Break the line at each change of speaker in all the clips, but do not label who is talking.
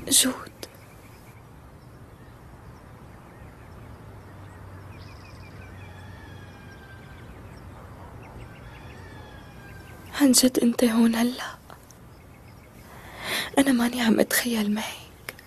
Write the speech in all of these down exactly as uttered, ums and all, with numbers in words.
جود، عن جد انت هون هلا؟ انا ماني عم اتخيل معك.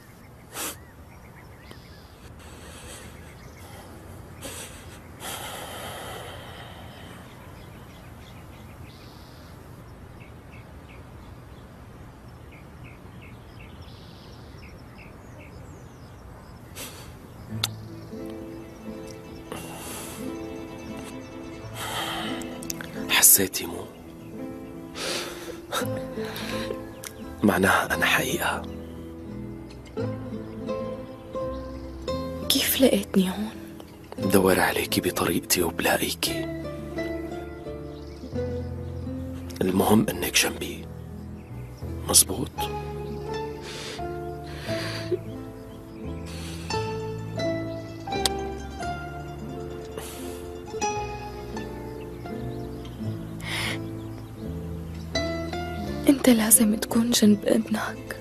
حسيتي مو؟ معناها أنا حقيقة.
كيف لقيتني هون؟
بدور عليكي بطريقتي وبلاقيكي. المهم إنك جنبي، مزبوط؟
انت لازم تكون جنب ابنك.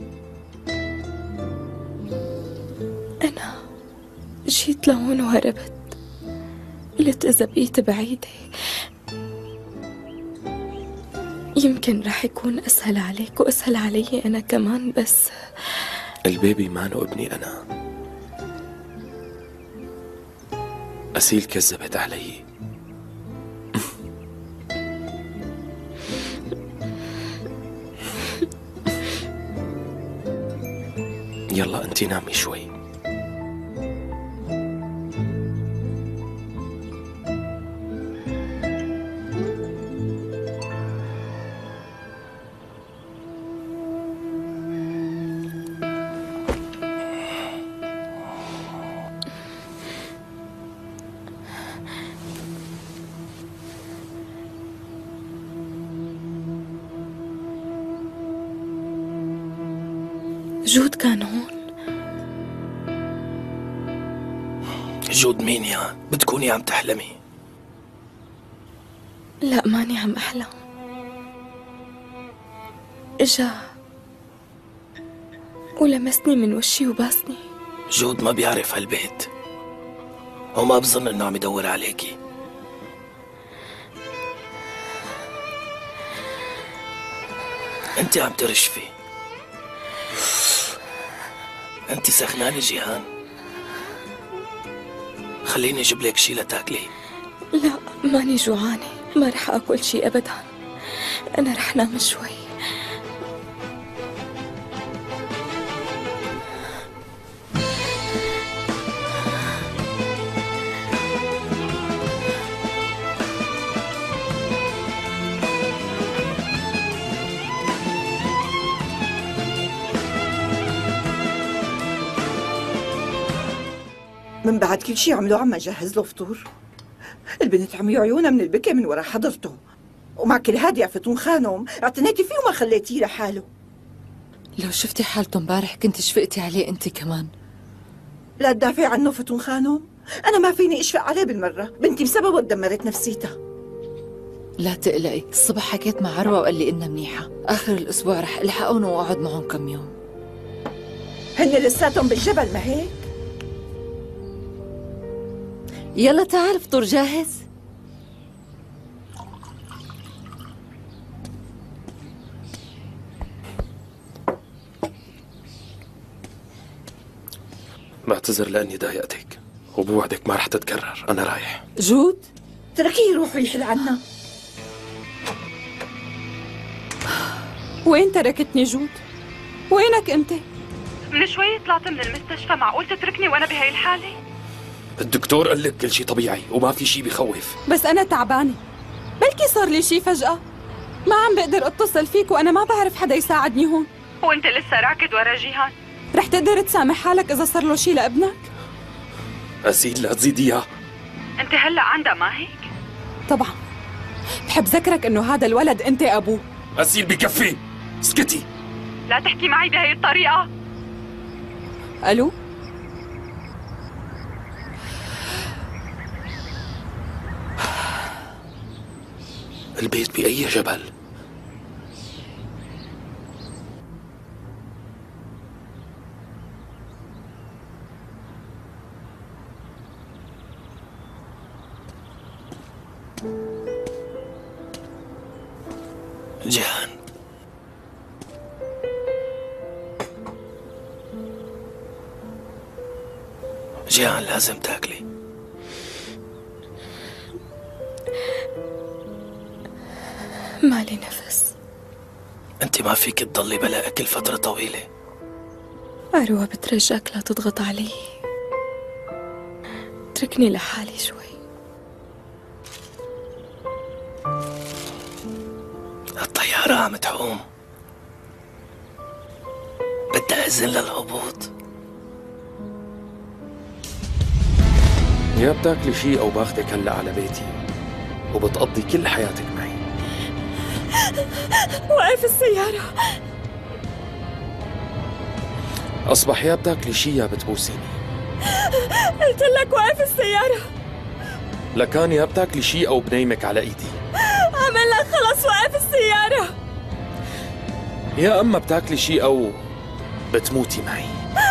انا جيت لهون وهربت، قلت اذا بقيت بعيدة يمكن رح يكون اسهل عليك واسهل علي انا كمان. بس
البيبي مانو ابني أنا. أسيل كذبت علي. يلا انتي نامي شوي.
جود كان هون.
جود مين يا؟ بتكوني عم تحلمي.
لا ماني عم أحلم. إجا ولمسني من وشي وباسني.
جود ما بيعرف هالبيت وما بظن انه عم يدور عليكي. انت عم ترشفي. انت سخنانة جيهان. خليني اجيب لك شي لتاكلي.
لا ماني جوعانة، ما رح أكل شي أبدا. أنا رح نام شوي.
من بعد كل شي عملوه عم جهز له فطور. البنت عمي عيونها من البكي من ورا حضرته، ومع كل هاد يا فتون خانم اعتنيتي فيه وما خليتيه لحاله.
لو شفتي حالته امبارح كنت شفقتي عليه انت كمان.
لا تدافعي عنه فتون خانم، انا ما فيني اشفق عليه بالمره، بنتي بسببه تدمرت نفسيتها.
لا تقلقي، الصبح حكيت مع عروة وقال لي انها منيحه، اخر الاسبوع رح الحقهم واقعد معهم كم يوم.
هن لساتهم بالجبل ما هيك؟
يلا تعال فطور جاهز.
بعتذر لاني ضايقتك وبوعدك ما رح تتكرر. انا رايح.
جود
تركيه يروح ويحل عنا.
وين تركتني جود؟ وينك انت؟
من شوي طلعت من المستشفى، معقول تتركني وانا بهاي الحالة؟
الدكتور قال لك كل شيء طبيعي وما في شيء بخوف.
بس انا تعبانة، بلكي صار لي شي فجأة، ما عم بقدر اتصل فيك وانا ما بعرف حدا يساعدني هون.
وانت لسه راكد ورا جيهان؟
رح تقدر تسامح حالك اذا صار له شي لابنك؟
أسيل لا تزيديها.
انت هلا عندها ما هيك؟
طبعا. بحب ذكرك انه هذا الولد انت ابوه.
أسيل بكفي، اسكتي.
لا تحكي معي بهي الطريقة.
الو؟
البيت بأي جبل؟ جيهان، جيهان لازم تاكلي.
مالي نفس.
انت ما فيك تضلي بلا اكل فترة طويلة.
عروة بترجاك لا تضغط علي، اتركني لحالي شوي.
الطيارة عم تحوم، بدها إذن للهبوط.
يا بتاكلي شي أو باخدك هلأ على بيتي وبتقضي كل حياتك معي.
وقف السيارة.
أصبح يا بتاكلي شي يا بتبوسيني.
قلت لك وقف السيارة.
لكان يا بتاكلي شي أو بنيمك على إيدي.
عمل لك خلص وقف السيارة.
يا أما بتاكلي شي أو بتموتي معي.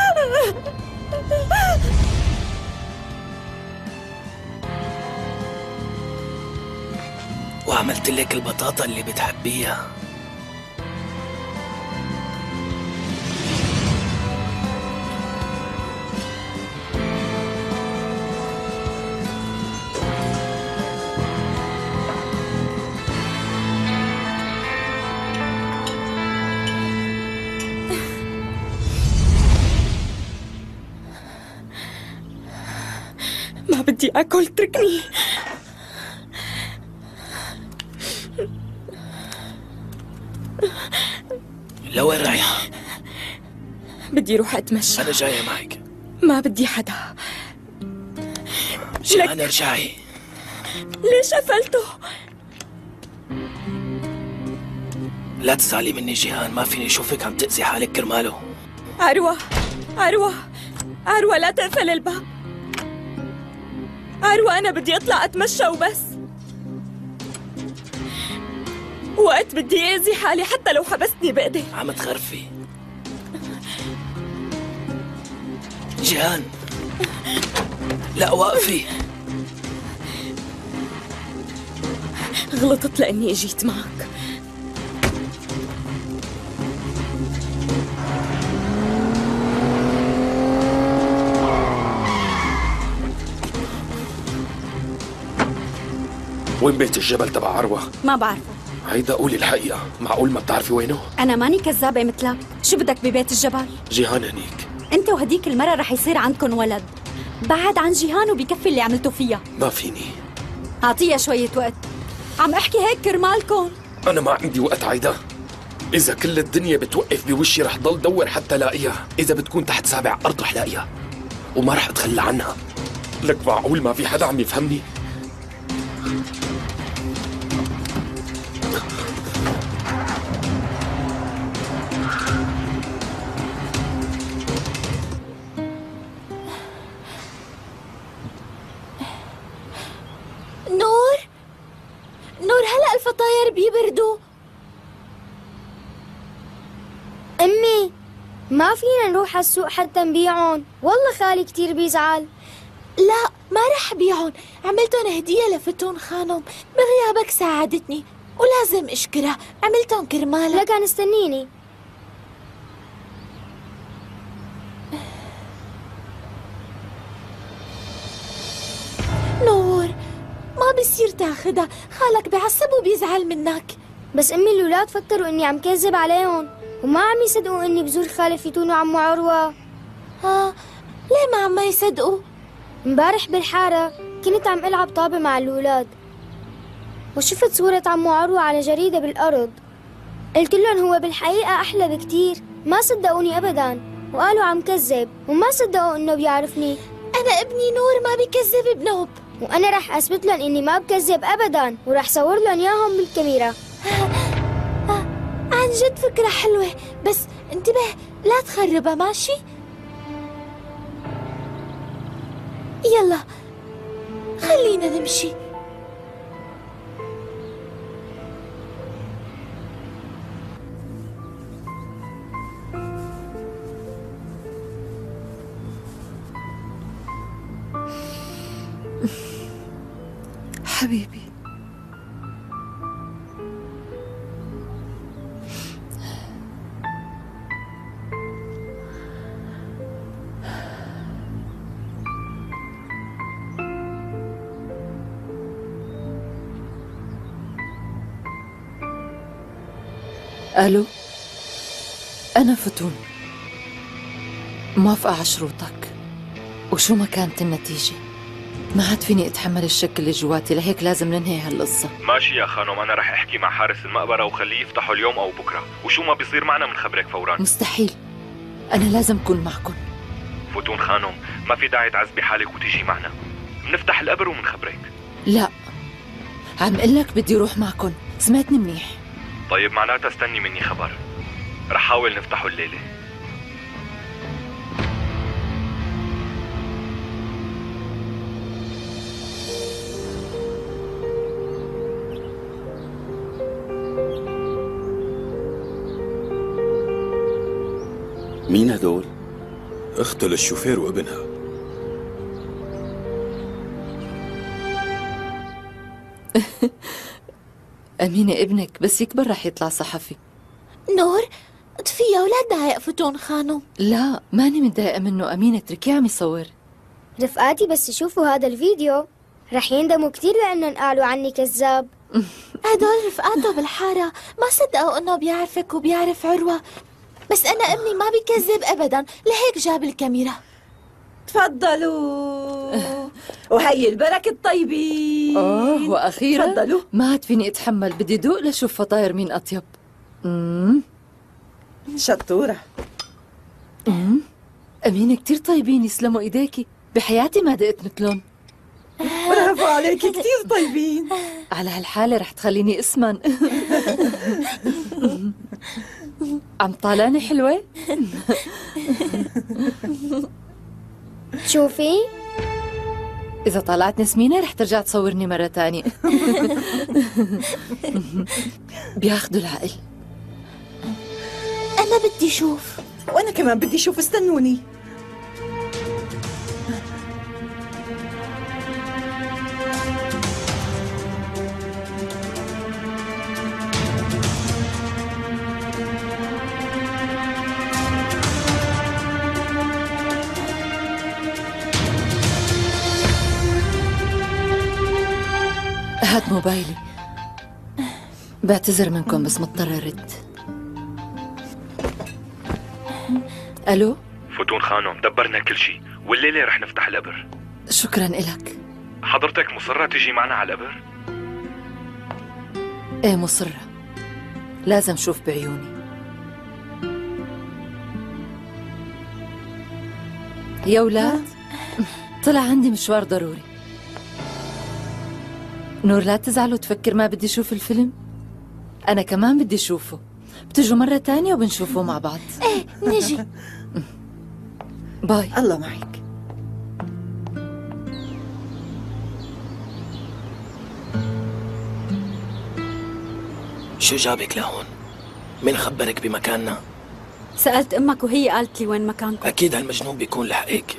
وعملت لك البطاطا اللي بتحبيها.
ما بدي أكل، اتركني.
لوين رايحة؟
بدي روح أتمشى.
أنا جاية معك.
ما بدي حدا.
جيهان ارجعي.
ليش قفلته؟
لا تزعلي مني جيهان، ما فيني أشوفك عم تأذي حالك كرماله.
عروة، عروة، عروة لا تقفل الباب. عروة أنا بدي أطلع أتمشى وبس. وقت بدي أذي حالي حتى لو حبستني بإيدي.
عم تخرفي جيهان. لا وقفي.
غلطت لأني أجيت معك.
وين بيت الجبل تبع عروة؟
ما بعرفه.
هيدا قولي الحقيقة، معقول ما بتعرفي وينه؟
أنا ماني كذابة مثلك. شو بدك ببيت الجبل؟
جيهان هنيك.
أنت وهديك المرة رح يصير عندكن ولد. بعد عن جيهان وبكفي اللي عملته فيها.
ما فيني.
أعطيها شوية وقت. عم أحكي هيك كرمالكن.
أنا ما عندي وقت عايدة. إذا كل الدنيا بتوقف بوشي رح ضل دور حتى لاقيها. إذا بتكون تحت سابع أرض رح لاقيها وما رح أتخلى عنها. لك معقول ما في حدا عم يفهمني؟
نور، نور هلأ الفطاير بيبردوا.
أمي ما فينا نروح على السوق حتى نبيعهم، والله خالي كتير بيزعل.
لا ما رح بيعهم، عملتهم هدية لفتون خانم، بغيابك ساعدتني ولازم اشكرها، عملتهم كرمالك.
لكن استنيني.
نور ما بصير تاخدها، خالك بعصب وبيزعل منك.
بس أمي الولاد فكروا إني عم كذب عليهم وما عم يصدقوا إني بزور خالي فتون وعمو عروة.
ها ليه ما عم يصدقوا؟
امبارح بالحارة كنت عم ألعب طابة مع الولاد وشفت صورة عمو عروة على جريدة بالأرض. قلت لهم هو بالحقيقة أحلى بكتير، ما صدقوني أبدا وقالوا عم كذب وما صدقوا إنه بيعرفني.
أنا ابني نور ما بيكذب بنوب،
وأنا رح أثبت لهم إني ما بكذب أبدا ورح صور لهم إياهم بالكاميرا.
عن جد فكرة حلوة، بس انتبه لا تخربها ماشي؟ يلا خلينا نمشي.
حبيبي ألو، أنا فتون، موافقة على شروطك وشو ما كانت النتيجة. ما عاد فيني أتحمل الشك اللي جواتي، لهيك لازم ننهي هالقصة.
ماشي يا خانم، أنا رح أحكي مع حارس المقبرة وخليه يفتحوا اليوم أو بكرة، وشو ما بيصير معنا منخبرك فورا.
مستحيل، أنا لازم أكون معكم.
فتون خانم، ما في داعي تعذبي حالك وتيجي معنا، بنفتح القبر ومنخبرك.
لا، عم قلك بدي روح معكم، سمعتني منيح.
طيب معناتها استني مني خبر، رح حاول نفتحه الليلة.
مين هدول؟ اخته للشوفير وابنها.
أمينة ابنك بس يكبر رح يطلع صحفي.
نور اطفيها ولا تضايق فتون خانم.
لا ماني متضايقة منه أمينة، اتركيه عم يصور.
رفقاتي بس يشوفوا هذا الفيديو رح يندموا كتير لأنهم قالوا عني كذاب.
هدول رفقاته بالحارة ما صدقوا انه بيعرفك وبيعرف عروة، بس انا ابني ما بيكذب ابدا، لهيك جاب الكاميرا.
تفضلوا. وهي البركة الطيبين.
اوه واخيرا
تفضلوا.
ما عاد فيني اتحمل، بدي دوق لشوف فطاير مين اطيب. امم
شطورة.
امم أمينة كتير طيبين، يسلموا ايديكي، بحياتي ما دقت مثلهم.
برافو عليكي، كتير طيبين.
على هالحالة رح تخليني اسمن. عم طالعني حلوة؟
شوفي
إذا طلعت نسمينة رح ترجع تصورني مرة تانية. بياخدوا العقل.
أنا بدي شوف.
وأنا كمان بدي شوف، استنوني.
هات موبايلي. بعتذر منكم بس مضطرة أرد. ألو؟
فتون خانم، دبرنا كل شيء والليلة رح نفتح القبر.
شكرا إلك.
حضرتك مصرة تيجي معنا على القبر؟
إيه مصرة، لازم شوف بعيوني. يا ولاد طلع عندي مشوار ضروري. نور لا تزعل وتفكر ما بدي شوف الفيلم، أنا كمان بدي شوفه. بتجوا مرة تانية وبنشوفه مع بعض.
ايه نجي.
باي.
الله معك.
شو جابك لهون؟ مين خبرك بمكاننا؟
سألت أمك وهي قالت لي وين مكانكم.
أكيد هالمجنون بيكون لحقك.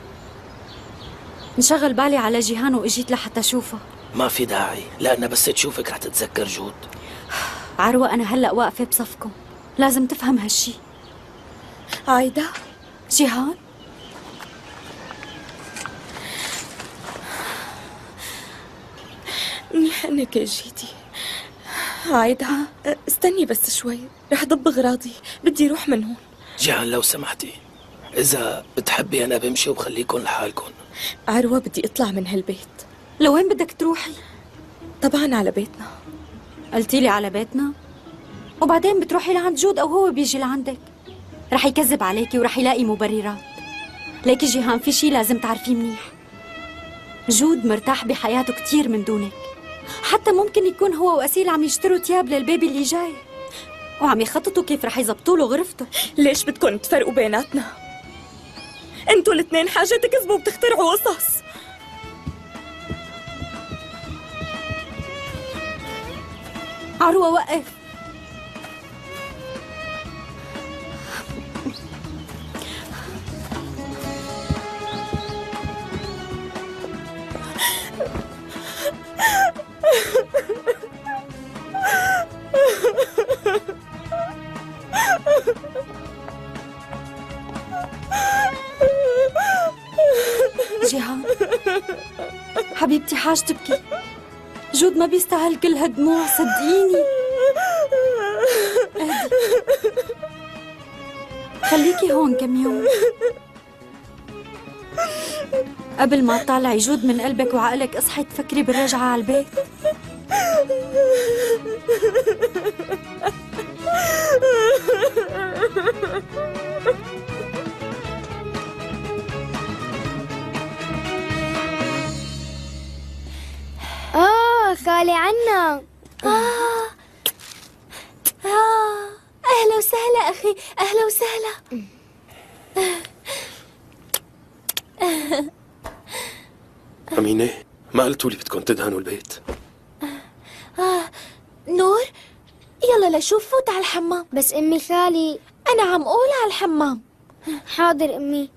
انشغل بالي على جيهان وإجيت لحتى أشوفه.
ما في داعي، لأن بس تشوفك رح تتذكر جود.
عروة أنا هلأ واقفة بصفكم، لازم تفهم هالشي.
عايدة.
جيهان
منيح انك جيتي. عايدة استني بس شوي، رح ضب اغراضي، بدي روح من هون.
جيهان لو سمحتي، إذا بتحبي أنا بمشي وبخليكن لحالكن.
عروة بدي اطلع من هالبيت.
لوين بدك تروحي؟
طبعا على بيتنا.
قلتي لي على بيتنا؟ وبعدين بتروحي لعند جود أو هو بيجي لعندك؟ رح يكذب عليكي ورح يلاقي مبررات. ليكي جيهان في شي لازم تعرفيه منيح، جود مرتاح بحياته كتير من دونك، حتى ممكن يكون هو وأسيل عم يشتروا تياب للبيبي اللي جاي وعم يخططوا كيف رح يزبطوا له غرفته.
ليش بدكن تفرقوا بيناتنا؟ انتوا الاثنين حاجة تكذبوا وبتخترعوا قصص.
عروة وقف. جيهان حبيبتي حاج تبكي، جود ما بيستاهل كل هالدموع صدقيني. اهدي خليكي هون كم يوم قبل ما تطلعي جود من قلبك وعقلك. اصحي تفكري بالرجعة على البيت.
آه خالي عنا.
آه. آه. أهلا وسهلا أخي، أهلا وسهلا.
أمينة، ما قلتوا لي بدكم تدهنوا البيت؟
آه. نور، يلا لشوف فوت على الحمام.
بس أمي خالي.
أنا عم قول على الحمام.
حاضر أمي.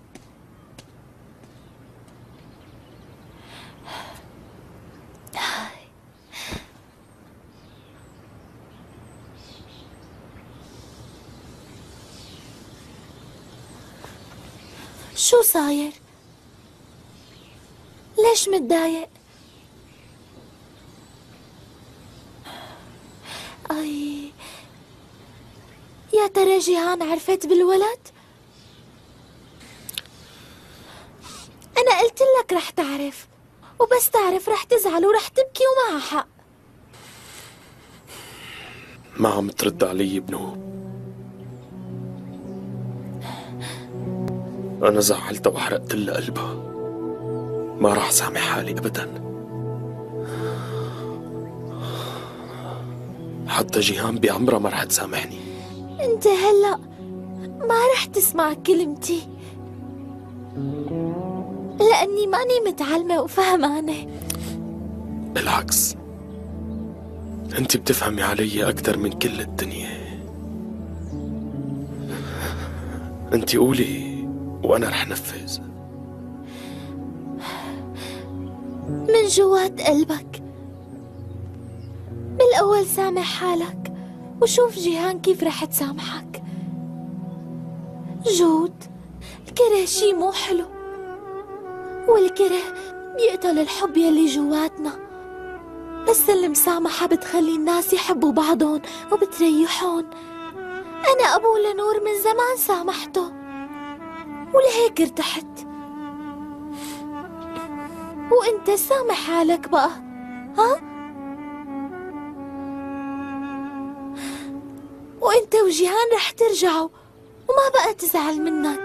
شو صاير؟ ليش متضايق؟ أي يا ترى جيهان عرفت بالولد؟ أنا قلت لك رح تعرف، وبس تعرف رح تزعل ورح تبكي ومعها حق.
ما عم ترد علي بنوب. أنا زعلتها وحرقت لها قلبها. ما راح سامح حالي أبدا. حتى جيهان بعمرها ما رح تسامحني.
أنت هلأ ما رح تسمع كلمتي، لأني ماني متعلمة وفهمانة.
بالعكس، أنت بتفهمي علي أكثر من كل الدنيا. أنت قولي وأنا رح نفذ
من جوات قلبك. بالأول سامح حالك وشوف جيهان كيف رح تسامحك. جود، الكره شي مو حلو، والكره بيقتل الحب يلي جواتنا. بس المسامحة بتخلي الناس يحبوا بعضهم وبتريحون. أنا أبو لنور من زمان سامحته ولهيك ارتحت. وانت سامح حالك بقى، ها؟ وانت وجيهان رح ترجعوا وما بقى تزعل منك.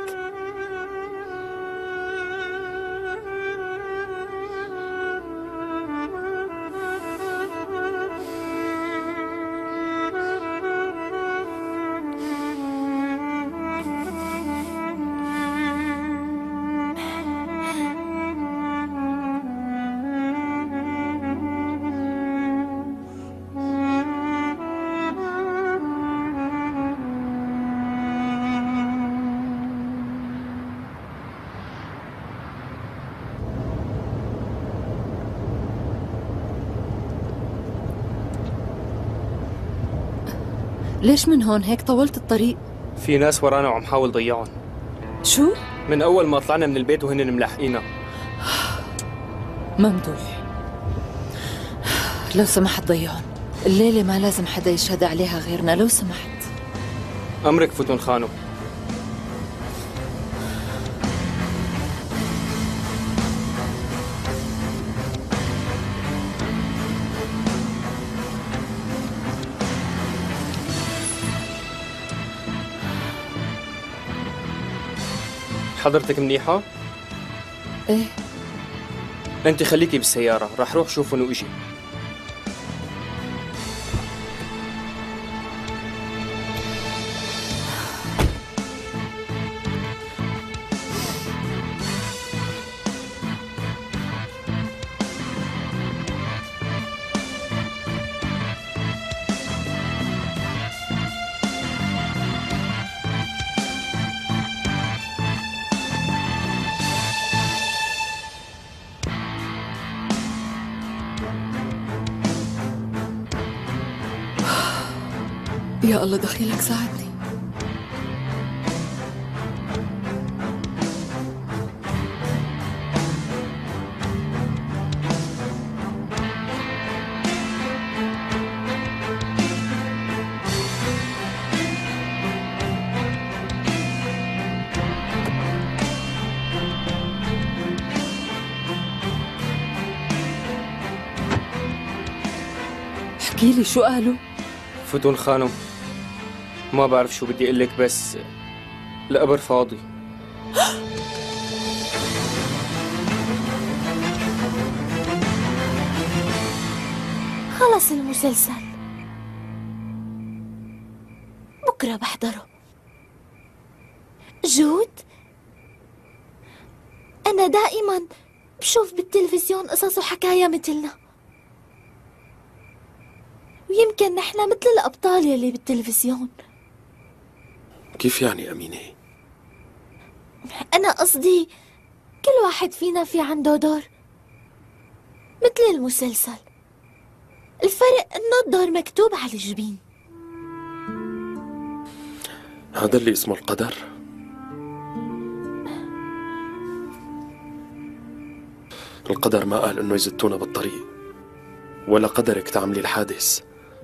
ليش من هون هيك طولت الطريق؟
في ناس ورانا وعم حاول ضيعهم.
شو؟
من أول ما طلعنا من البيت وهن ملاحقينا.
ممدوح، لو سمحت ضيعهم. الليلة ما لازم حدا يشهد عليها غيرنا، لو سمحت.
أمرك فتون خانو. حضرتك منيحة؟
ايه.
انت خليكي بالسيارة، رح روح شوفهم واجي.
يا الله دخيلك ساعدني. احكي لي شو قالوا؟
فتون خانم، ما بعرف شو بدي اقول لك، بس القبر فاضي.
خلص المسلسل، بكرة بحضره. جود، أنا دائما بشوف بالتلفزيون قصص وحكاية مثلنا، ويمكن نحن مثل الأبطال يلي بالتلفزيون.
كيف يعني أمينة؟
أنا قصدي كل واحد فينا في عنده دور مثل المسلسل، الفرق إنه الدور مكتوب على الجبين.
هذا اللي اسمه القدر؟ القدر ما قال إنه يزتونا بالطريق، ولا قدرك تعملي الحادث.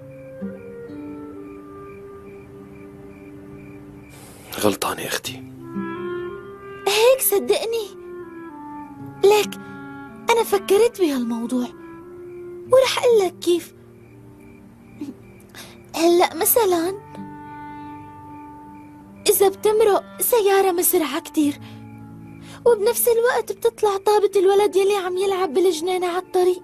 غلطانة أختي.
هيك صدقني، لك أنا فكرت بهالموضوع ورح أقول لك كيف. هلأ مثلا إذا بتمرق سيارة مسرعة كتير وبنفس الوقت بتطلع طابة الولد يلي عم يلعب بالجنينة على الطريق،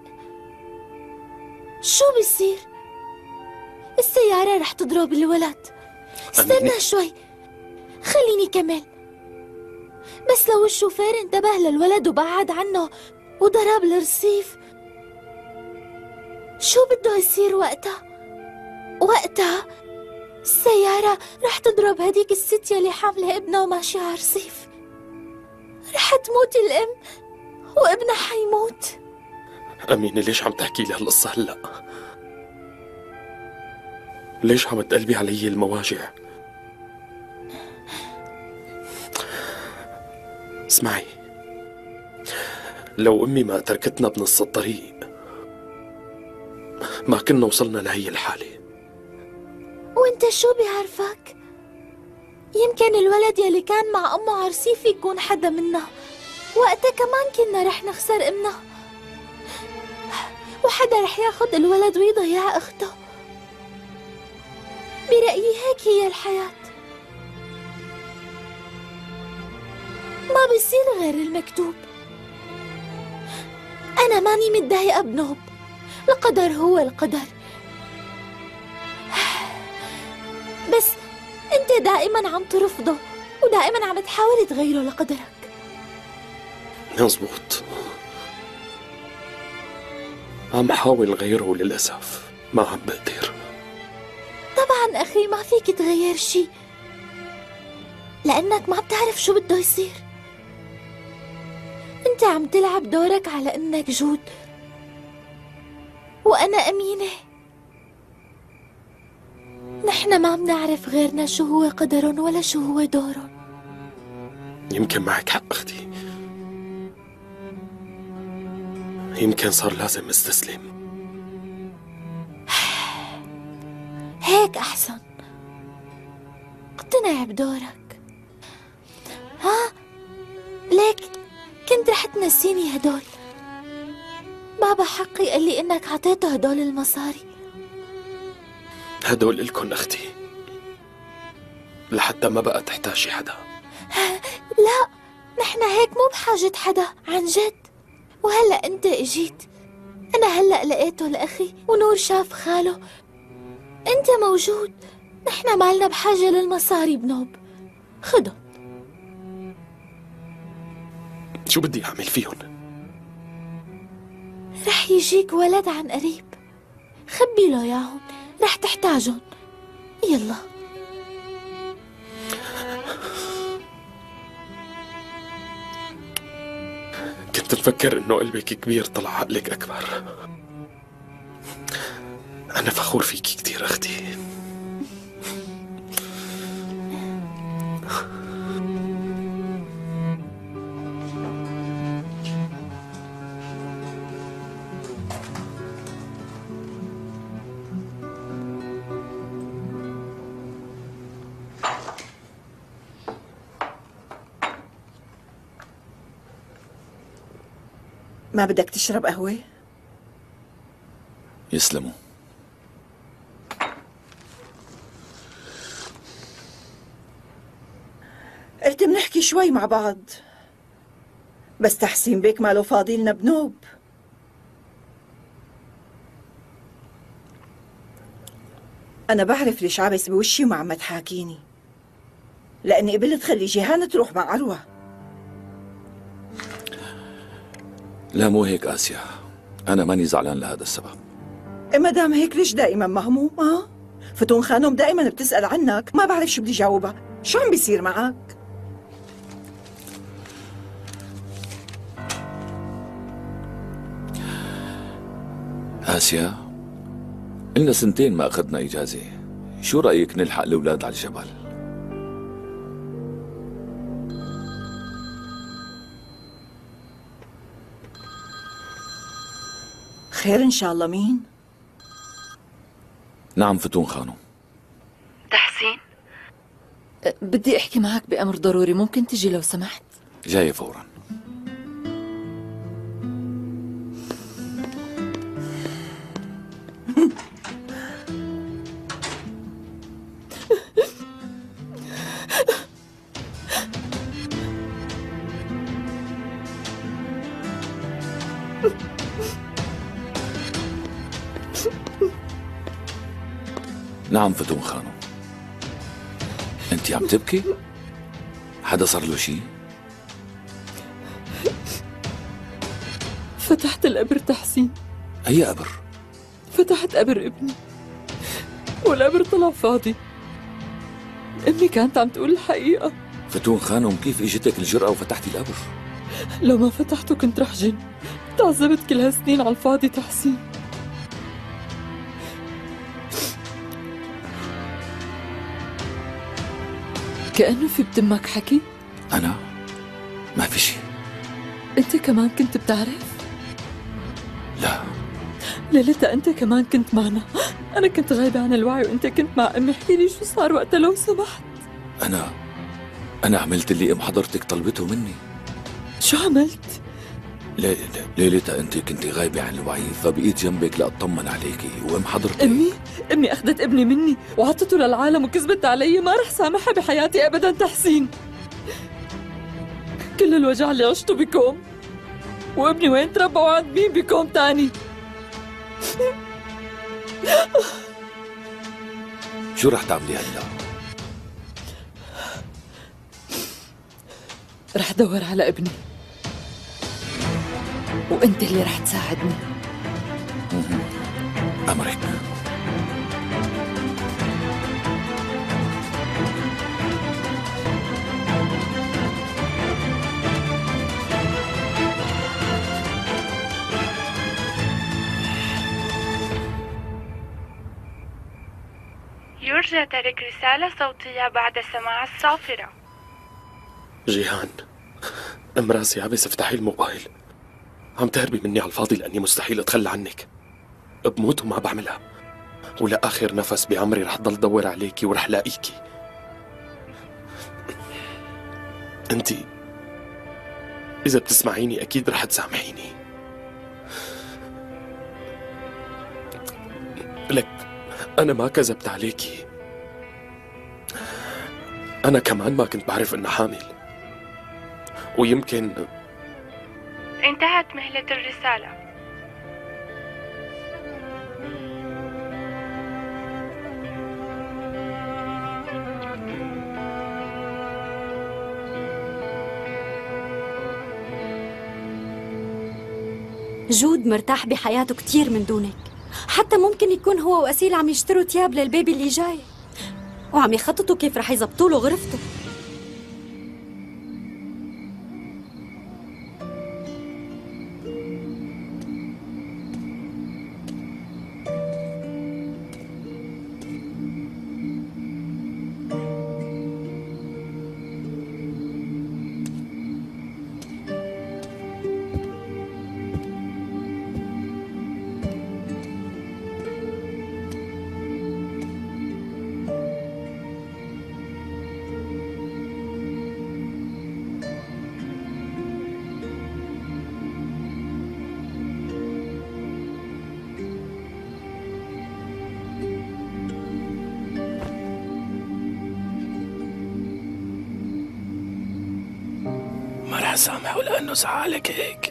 شو بيصير؟ السيارة رح تضرب الولد. استنى شوي، خليني كمل. بس لو الشوفير انتبه للولد وبعد عنه وضرب الرصيف، شو بده يصير وقتها؟ وقتها السيارة رح تضرب هديك الست يلي حاملة ابنها وماشية على رصيف، رح تموت الأم وابنها حيموت.
أمينة ليش عم تحكي لي هالقصة هلأ؟ ليش عم تقلبي علي المواجع؟ اسمعي، لو أمي ما تركتنا بنص الطريق ما كنا وصلنا لهي الحالة.
وانت شو بيعرفك؟ يمكن الولد يلي كان مع أمه على رصيف يكون حدا منا، وقتها كمان كنا رح نخسر أمنا، وحدا رح ياخد الولد ويضيع أخته. برأيي هيك هي الحياة، ما بيصير غير المكتوب. أنا ماني متضايقة بنوب، القدر هو القدر، بس أنت دائما عم ترفضه ودائما عم تحاول تغيره لقدرك.
مزبوط، عم حاول غيره وللأسف ما عم بقدر.
طبعا أخي ما فيك تغير شي، لأنك ما بتعرف شو بده يصير. أنت عم تلعب دورك على أنك جود وأنا أمينة. نحن ما بنعرف غيرنا شو هو قدرهم ولا شو هو دورهم.
يمكن معك حق أختي، يمكن صار لازم استسلم.
هيك أحسن، اقتنع بدورك. ها ليك كنت رح تنسيني هدول. بابا حقي قال لي إنك عطيته هدول المصاري.
هدول إلكن أختي، لحتى ما بقى تحتاجي حدا.
لا، نحن هيك مو بحاجة حدا عن جد. وهلأ أنت اجيت، أنا هلأ لقيته لأخي ونور شاف خاله، أنت موجود. نحن مالنا بحاجة للمصاري بنوب، خدهم.
شو بدي أعمل فيهم؟
رح يجيك ولد عن قريب، خبي له ياهم، رح تحتاجهم. يلا.
كنت مفكر إنه قلبك كبير طلع عقلك أكبر. أنا فخور فيكي كتير أختي.
ما بدك تشرب قهوة؟
يسلموا.
قلت منحكي شوي مع بعض، بس تحسين بيك ماله فاضي لنا بنوب. أنا بعرف ليش عابس بوشي وما عم تحاكيني، لأني قبلت خلي جيهان تروح مع عروة.
لا مو هيك آسيا، أنا ماني زعلان لهذا السبب.
إيه ما دام هيك ليش دائما مهموم؟ ها؟ فتون خانم دائما بتسأل عنك، ما بعرف شو بدي جاوبها. شو عم بيصير معك؟
آسيا، إلنا سنتين ما أخذنا إجازة، شو رأيك نلحق الأولاد على الجبل؟
خير إن شاء الله. مين؟
نعم فتون خانم.
تحسين؟ أه، بدي أحكي معك بأمر ضروري، ممكن تجي لو سمحت؟
جاية فورا. نعم فتون خانم. انت عم تبكي؟ حدا صار له شيء؟
فتحت القبر تحسين.
أي قبر؟
فتحت قبر ابني والقبر طلع فاضي. امي كانت عم تقول الحقيقة.
فتون خانم، كيف اجتك الجرأة وفتحتي القبر؟
لو ما فتحته كنت رح جن. تعذبت كل هالسنين على الفاضي تحسين. كأنه في بتمك حكي.
أنا؟ ما في شيء.
أنت كمان كنت بتعرف؟
لا.
ليلتها أنت كمان كنت معنا. أنا كنت غايبة عن الوعي وأنت كنت مع أمي. احكي لي شو صار وقتها لو سمحت.
أنا أنا عملت اللي أم حضرتك طلبته مني.
شو عملت؟
ليلة ليلتها أنت كنت غايبة عن الوعي، فبقيت جنبك لأطمن عليكي، وأم حضرتك
أمي؟ أمي أخذت ابني مني وعطته للعالم وكذبت علي. ما رح سامحها بحياتي أبدا تحسين. كل الوجع اللي عشته بكوم، وابني وين تربى وعند مين بكوم تاني.
شو رح تعملي هلا؟
رح دور على ابني وانت اللي رح تساعدني.
أمرك.
يرجى ترك رسالة صوتية بعد سماع الصافرة.
جيهان، ام راسي عبس افتحي الموبايل. عم تهربي مني على الفاضي لاني مستحيل اتخلى عنك. بموت وما بعملها، ولاخر نفس بعمري رح ضل دور عليكي ورح لاقيكي. انتي اذا بتسمعيني اكيد رح تسامحيني. لك انا ما كذبت عليكي، انا كمان ما كنت بعرف انها حامل، ويمكن
انتهت مهلة الرسالة.
جود مرتاح بحياته كتير من دونك، حتى ممكن يكون هو وأسيل عم يشتروا تياب للبيبي اللي جاي، وعم يخططوا كيف رح يزبطوا له غرفته.
سامحه لأنه زعلك هيك،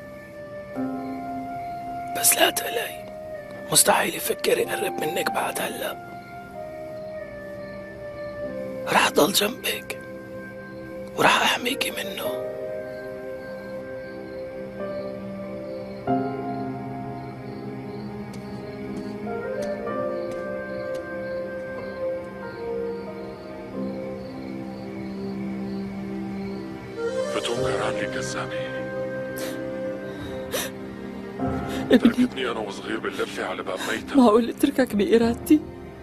بس لا تقلقي، مستحيل يفكر يقرب منك بعد هلا. رح ضل جنبك ورح أحميكي منه.
فتون كرهان لي كذابة. تركتني أنا وصغير باللفة على باب ميتة.
معقول اتركك بإرادتي؟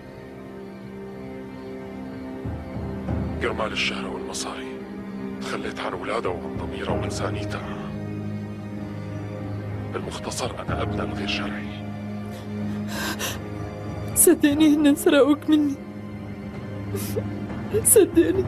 كرمال الشهرة والمصاري تخليت عن ولادها وعن ضميرها وإنسانيتها. بالمختصر أنا أبناء غير شرعي.
صدقني هن سرقوك مني، صدقني.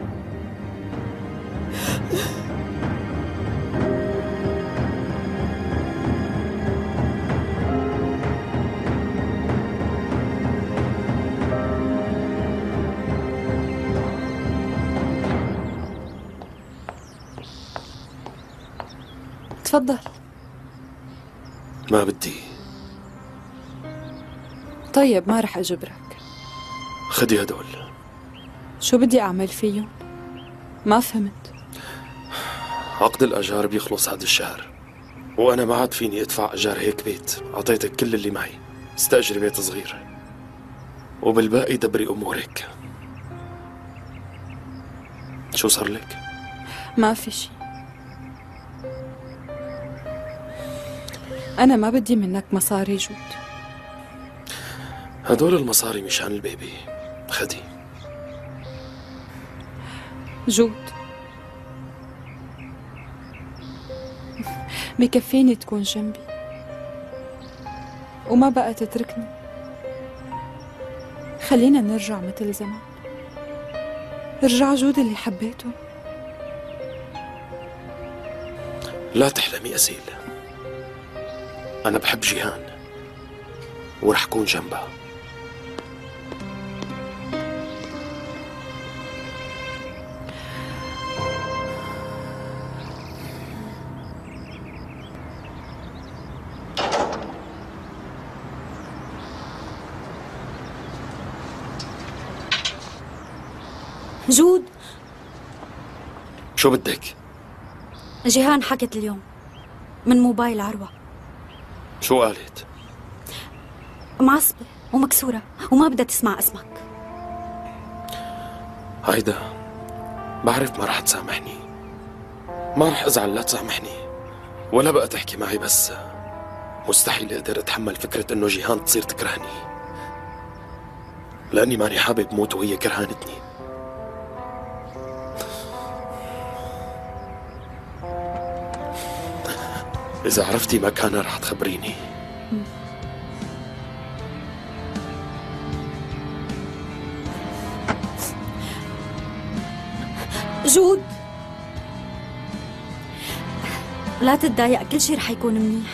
تفضل.
ما بدي.
طيب ما رح أجبرك.
خدي هدول.
شو بدي أعمل فيهم؟ ما فهمت.
عقد الأجار بيخلص هذا الشهر، وأنا ما عاد فيني أدفع أجار هيك بيت. أعطيتك كل اللي معي، استأجري بيت صغير وبالباقي دبري أمورك. شو صار لك؟
ما في شي. أنا ما بدي منك مصاري جود.
هدول المصاري مشان البيبي، خدي.
جود، بكفيني تكون جنبي وما بقى تتركني. خلينا نرجع مثل زمان، ارجع جود اللي حبيته.
لا تحلمي أسيل، أنا بحب جيهان ورح كون جنبها.
جود،
شو بدك؟
جيهان حكت اليوم من موبايل عروة.
شو قالت؟
معصبة ومكسورة وما بدها تسمع اسمك.
هيدا بعرف ما رح تسامحني، ما رح أزعل لا تسامحني ولا بقى تحكي معي، بس مستحيل أقدر أتحمل فكرة إنه جيهان تصير تكرهني، لأني ماني حابب موت وهي كرهانتني. إذا عرفتي مكانها رح تخبريني.
جود، لا تتضايق، كل شي رح يكون منيح.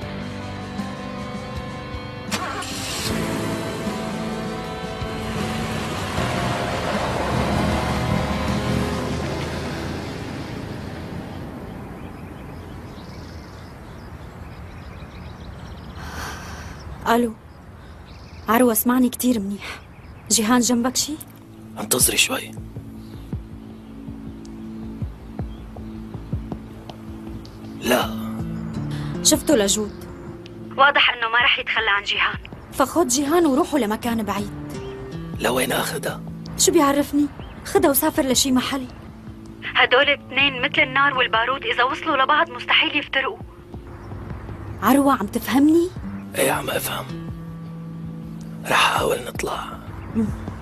الو عروة، اسمعني كتير منيح. جيهان جنبك شي؟
انتظري شوي. لا،
شفته لجود، واضح انه ما رح يتخلى عن جيهان، فخد جيهان وروحوا لمكان بعيد.
لوين اخدها؟
شو بيعرفني؟ خدها وسافر لشي محل. هدول اثنين مثل النار والبارود، اذا وصلوا لبعض مستحيل يفترقوا. عروة، عم تفهمني؟
ايه عم افهم، رح احاول نطلع. م.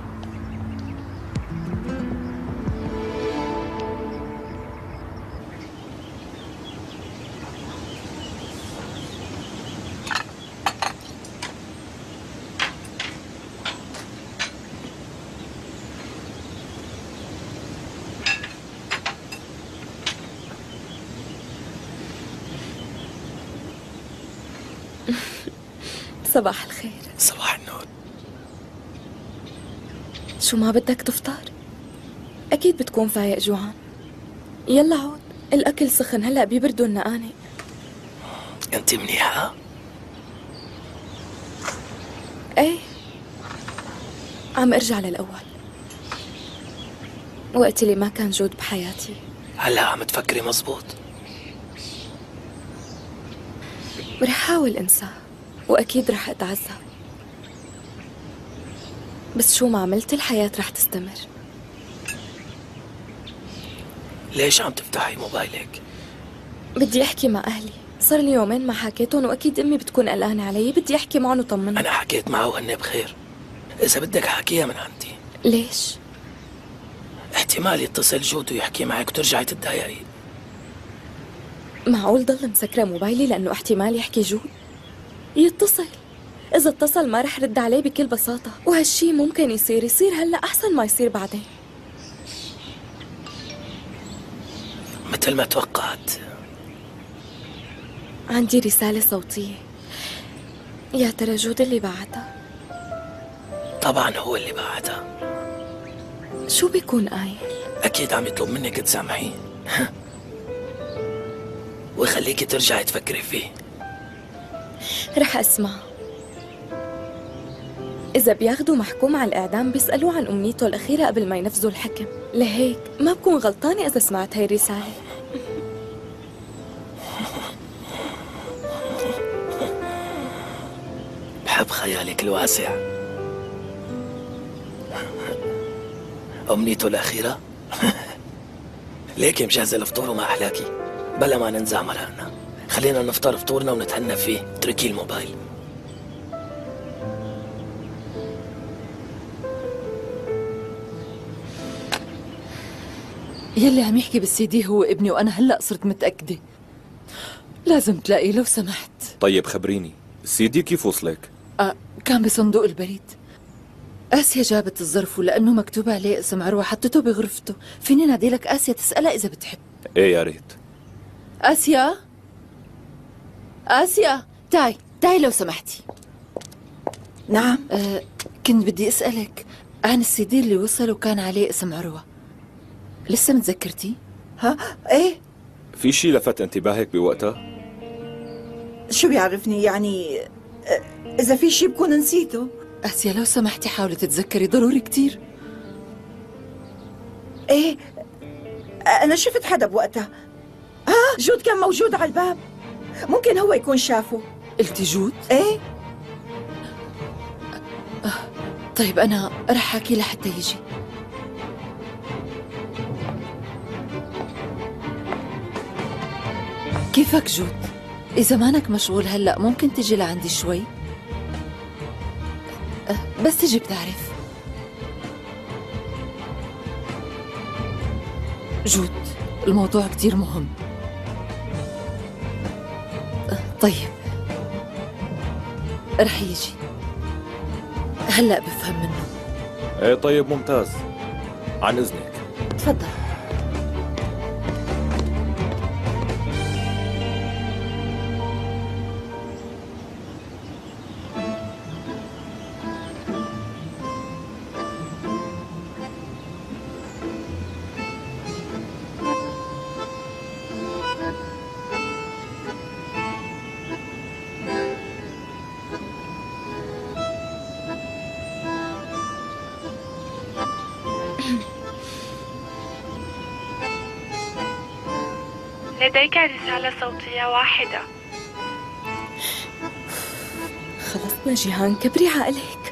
صباح الخير.
صباح النور.
شو ما بدك تفطر؟ أكيد بتكون فايق جوعان. يلا عود.
الأكل سخن هلأ بيبردوا النقانق.
انت منيحة؟
ايه، عم ارجع للأول، وقت اللي ما كان جود بحياتي.
هلا عم تفكري مزبوط؟
رح حاول انساه، واكيد رح اتعذب، بس شو ما عملت الحياة رح تستمر.
ليش عم تفتحي موبايلك؟
بدي احكي مع اهلي، صار لي يومين ما حكيتهم، واكيد امي بتكون قلقانة علي، بدي احكي معهم وطمنهم.
انا حكيت معه وهن بخير، اذا بدك حكيها من عندي.
ليش؟
احتمال يتصل جود ويحكي معك وترجعي تتضايقي.
معقول ضل مسكرة موبايلي لأنه احتمال يحكي جود؟ يتصل، إذا اتصل ما رح رد عليه بكل بساطة، وهالشي ممكن يصير يصير هلأ أحسن ما يصير بعدين.
مثل ما توقعت.
عندي رسالة صوتية، يا ترى جود اللي بعتها؟
طبعا هو اللي بعتها.
شو بيكون قايل؟
أكيد عم يطلب منك تسامحيه ويخليكي ترجعي تفكري فيه.
رح أسمع. إذا بياخدوا محكوم على الإعدام بيسألوه عن أمنيته الأخيرة قبل ما ينفذوا الحكم، لهيك ما بكون غلطانة إذا سمعت هاي الرسالة.
بحب خيالك الواسع. أمنيته الأخيرة؟ ليكي مجهزة الفطور وما أحلاكي؟ بلا ما ننزع مرقنا، خلينا نفطر فطورنا ونتهنى فيه، اتركي الموبايل.
يلي عم يحكي بالسي دي هو ابني، وأنا هلأ صرت متأكدة. لازم تلاقيه لو سمحت.
طيب خبريني، السي دي كيف وصلك؟
آه كان بصندوق البريد. آسيا جابت الظرف ولأنه مكتوب عليه اسم عروة حطته بغرفته. فيني نادي لك آسيا تسألها إذا بتحب؟
ايه يا ريت.
آسيا آسيا تعي تعي لو سمحتي.
نعم.
آه كنت بدي أسألك عن السي دي اللي وصل وكان عليه اسم عروة، لسه متذكرتي؟
ها ايه.
في شي لفت انتباهك بوقتها؟
شو بيعرفني يعني، إذا في شي بكون نسيته.
آسيا لو سمحتي حاولي تتذكري، ضروري كتير.
ايه أنا شفت حدا بوقتها. ها جود كان موجود على الباب، ممكن هو يكون شافه.
قلتي جود؟
ايه.
آه. طيب أنا رح أحكي لحتى يجي. كيفك جود؟ إذا مانك مشغول هلأ ممكن تجي لعندي شوي؟ أه بس تجي بتعرف. جود الموضوع كتير مهم. أه طيب رح يجي هلأ بفهم منه.
ايه طيب ممتاز، عن إذنك.
تفضل.
لديك رسالة صوتية واحدة.
خلصنا جيهان، كبري عقلك.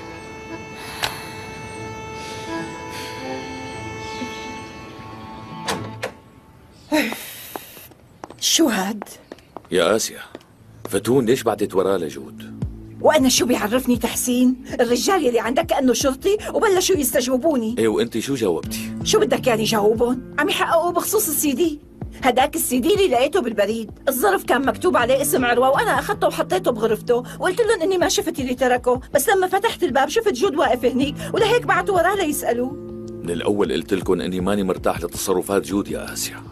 شو هاد؟
يا آسيا، فتون ليش بعدت وراه لجود؟
وأنا شو بيعرفني تحسين؟ الرجال يلي عندك كأنه شرطي وبلشوا يستجوبوني.
ايه وانت شو جاوبتي؟
شو بدك يعني جاوبهم؟ عم يحققوا بخصوص السي دي. هداك السي دي اللي لقيته بالبريد، الظرف كان مكتوب عليه اسم عروة، وأنا أخذته وحطيته بغرفته، وقلت لهم إني ما شفت اللي تركه، بس لما فتحت الباب شفت جود واقف هنيك، ولهيك بعتوا وراه ليسألوه.
من الأول قلت لكم إني ماني مرتاح لتصرفات جود يا آسيا.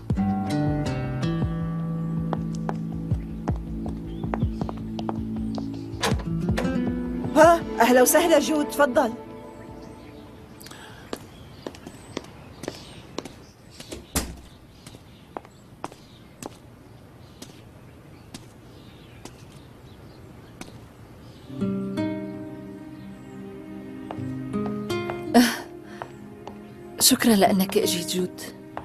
ها أهلا وسهلا جود، تفضل.
شكرا لأنك اجيت جود.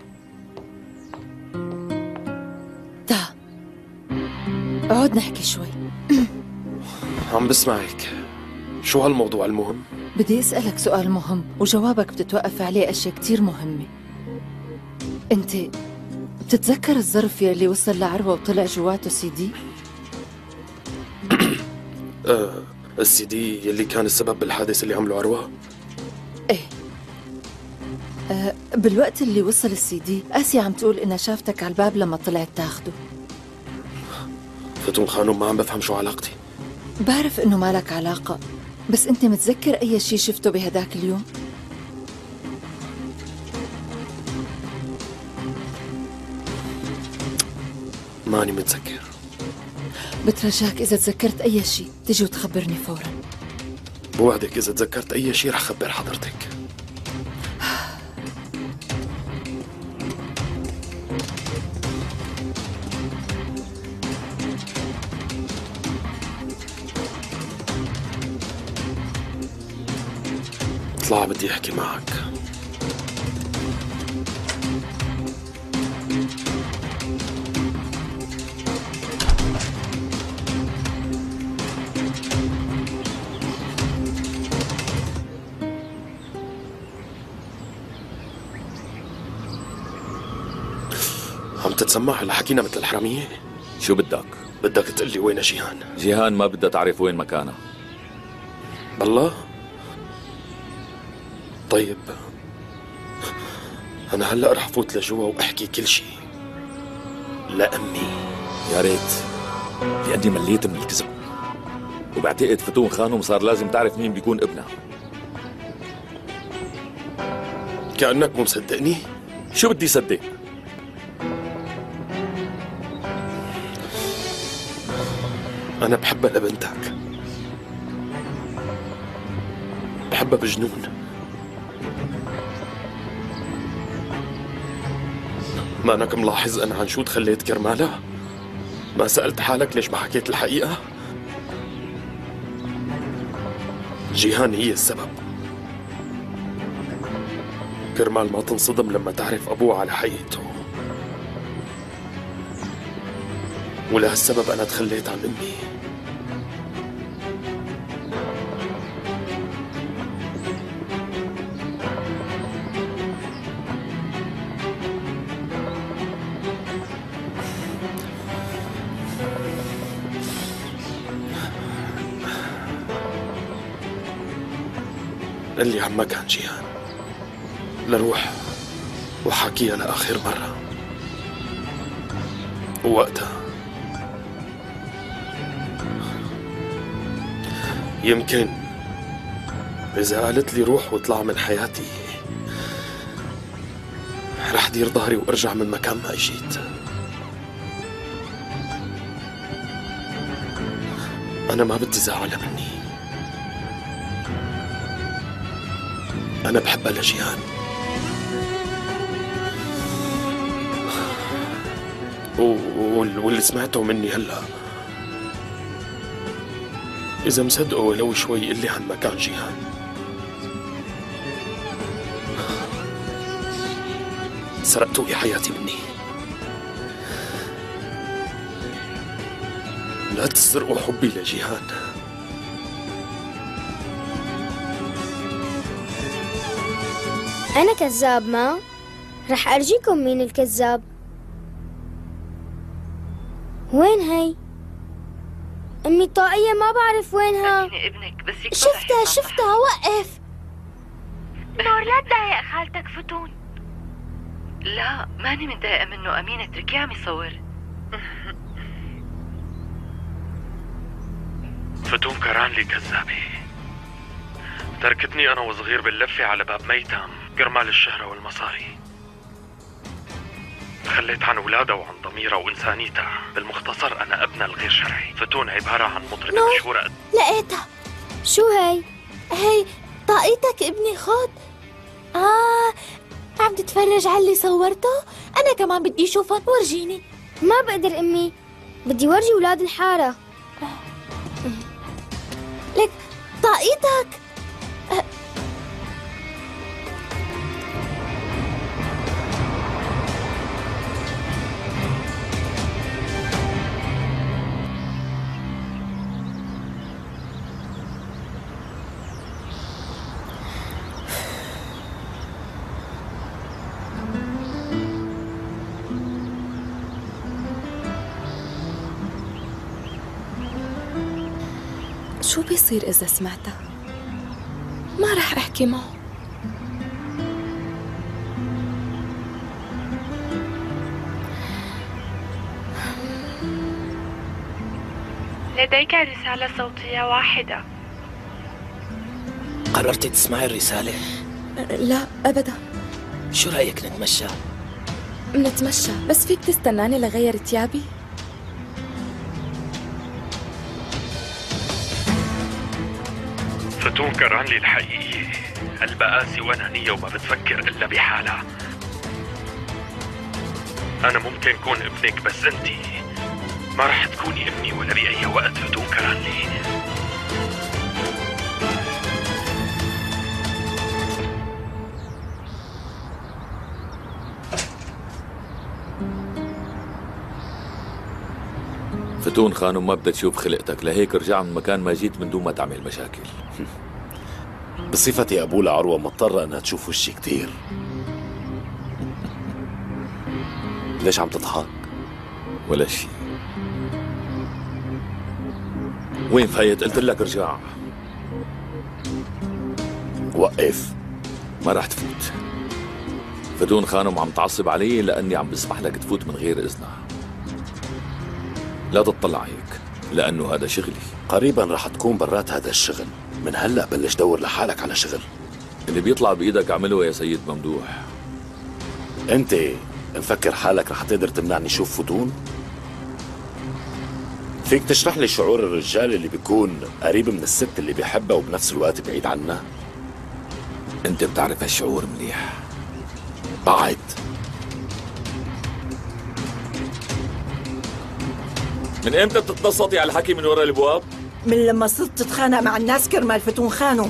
تا اقعد نحكي شوي.
عم بسمعك. شو هالموضوع المهم؟
بدي أسألك سؤال مهم وجوابك بتتوقف عليه أشياء كتير مهمة. أنت بتتذكر الظرف يلي وصل لعروة وطلع جواته سي دي؟
آه السي دي يلي كان السبب بالحادث اللي عمله عروة؟
ايه. آه بالوقت اللي وصل السي دي آسيا عم تقول إنها شافتك على الباب لما طلعت تاخده.
فتون خانم ما عم بفهم شو علاقتي.
بعرف إنه ما لك علاقة، بس أنت متذكر أي شيء شفته بهداك اليوم؟
ماني متذكر.
بترجاك إذا تذكرت أي شيء تجي وتخبرني فوراً.
بوعدك إذا تذكرت أي شيء رح خبر حضرتك. اطلع بدي أحكي معك. عم تتسمع هلا حكينا مثل الحرامية؟
شو بدك؟
بدك تقلي وين جيهان؟
جيهان ما بدها تعرف وين مكانها.
بالله؟ طيب أنا هلأ رح فوت لجوا وأحكي كل شي لأمي.
يا ريت، لأني مليت من الكذب، وبعتقد فتون خانم صار لازم تعرف مين بيكون ابنها.
كأنك مو مصدقني؟
شو بدي صدق؟
أنا بحبها لبنتك، بحبها بجنون. ما أنك ملاحظ أنا عن شو تخليت كرمالها؟ ما سألت حالك ليش ما حكيت الحقيقة؟ جيهان هي السبب. كرمال ما تنصدم لما تعرف أبوه على حقيقته. ولهالسبب أنا تخليت عن أمي. اللي عمك كان جيهان لروح وحكيها لآخر مرة. ووقتها يمكن إذا قالت لي روح واطلع من حياتي رح دير ظهري وارجع من مكان ما اجيت. أنا ما بدي زعلها مني. أنا بحبها لجيهان. واللي سمعته مني هلا إذا مصدقه ولو شوي قلي عن مكان جيهان. سرقتوا لي حياتي مني. لا تسرقوا حبي لجيهان.
أنا كذاب ما؟ رح أرجيكم مين الكذاب. وين هي؟ أمي الطاقية ما بعرف وينها.
ابنك بس
شفتها شفتها وقف.
نور لا تضايق خالتك فتون. لا ماني متضايقة منه أمين، اتركيه عم يصور.
فتون كران لي كذابة. تركتني أنا وصغير باللفة على باب ميتم كرمال الشهرة والمصاري. تخليت عن ولادها وعن ضميرها وإنسانيتها. بالمختصر أنا ابنها الغير شرعي. فتون عبارة عن مطربة مشهورة.
لقيتها.
شو هي؟
هي طاقيتك ابني خد. آه عم تتفرج على اللي صورته؟ أنا كمان بدي أشوفهم، ورجيني.
ما بقدر أمي، بدي ورجي ولاد الحارة.
لك طاقيتك.
شو بيصير إذا سمعتها؟ ما رح أحكي معه.
لديك رسالة صوتية واحدة.
قررتي تسمعي الرسالة؟
لا أبدا.
شو رأيك نتمشى؟
منتمشى، بس فيك تستناني لغير تيابي؟
فتون كرانلي الحقيقية البقاسي وأنانية وما بتفكر إلا بحالها. أنا ممكن كون ابنك بس أنتي ما رح تكوني ابني ولا بأي وقت فتون كرانلي.
فتون خانم ما بدها تشوف خلقتك، لهيك رجع من مكان ما جيت من دون ما تعمل مشاكل.
بصفتي أبوه لعروة مضطرة أنها تشوف وشي كتير. ليش عم تضحك؟
ولا شيء. وين فايت؟ قلت لك ارجع.
وقف.
ما راح تفوت. فتون خانم عم تعصب علي لأني عم بسمح لك تفوت من غير إذنها. لا تطلع هيك لأنه هذا شغلي.
قريبا رح تكون برات هذا الشغل، من هلأ بلش دور لحالك على شغل.
اللي بيطلع بإيدك اعمله يا سيد ممدوح.
أنت مفكر حالك رح تقدر تمنعني شوف فتون؟ فيك تشرح لي شعور الرجال اللي بيكون قريب من الست اللي بيحبها وبنفس الوقت بعيد عنها؟
أنت بتعرف هالشعور مليح.
بعد
من امتى بتتنصتي على الحكي من وراء الابواب؟
من لما صرت تتخانق مع الناس كرمال فتون خانم.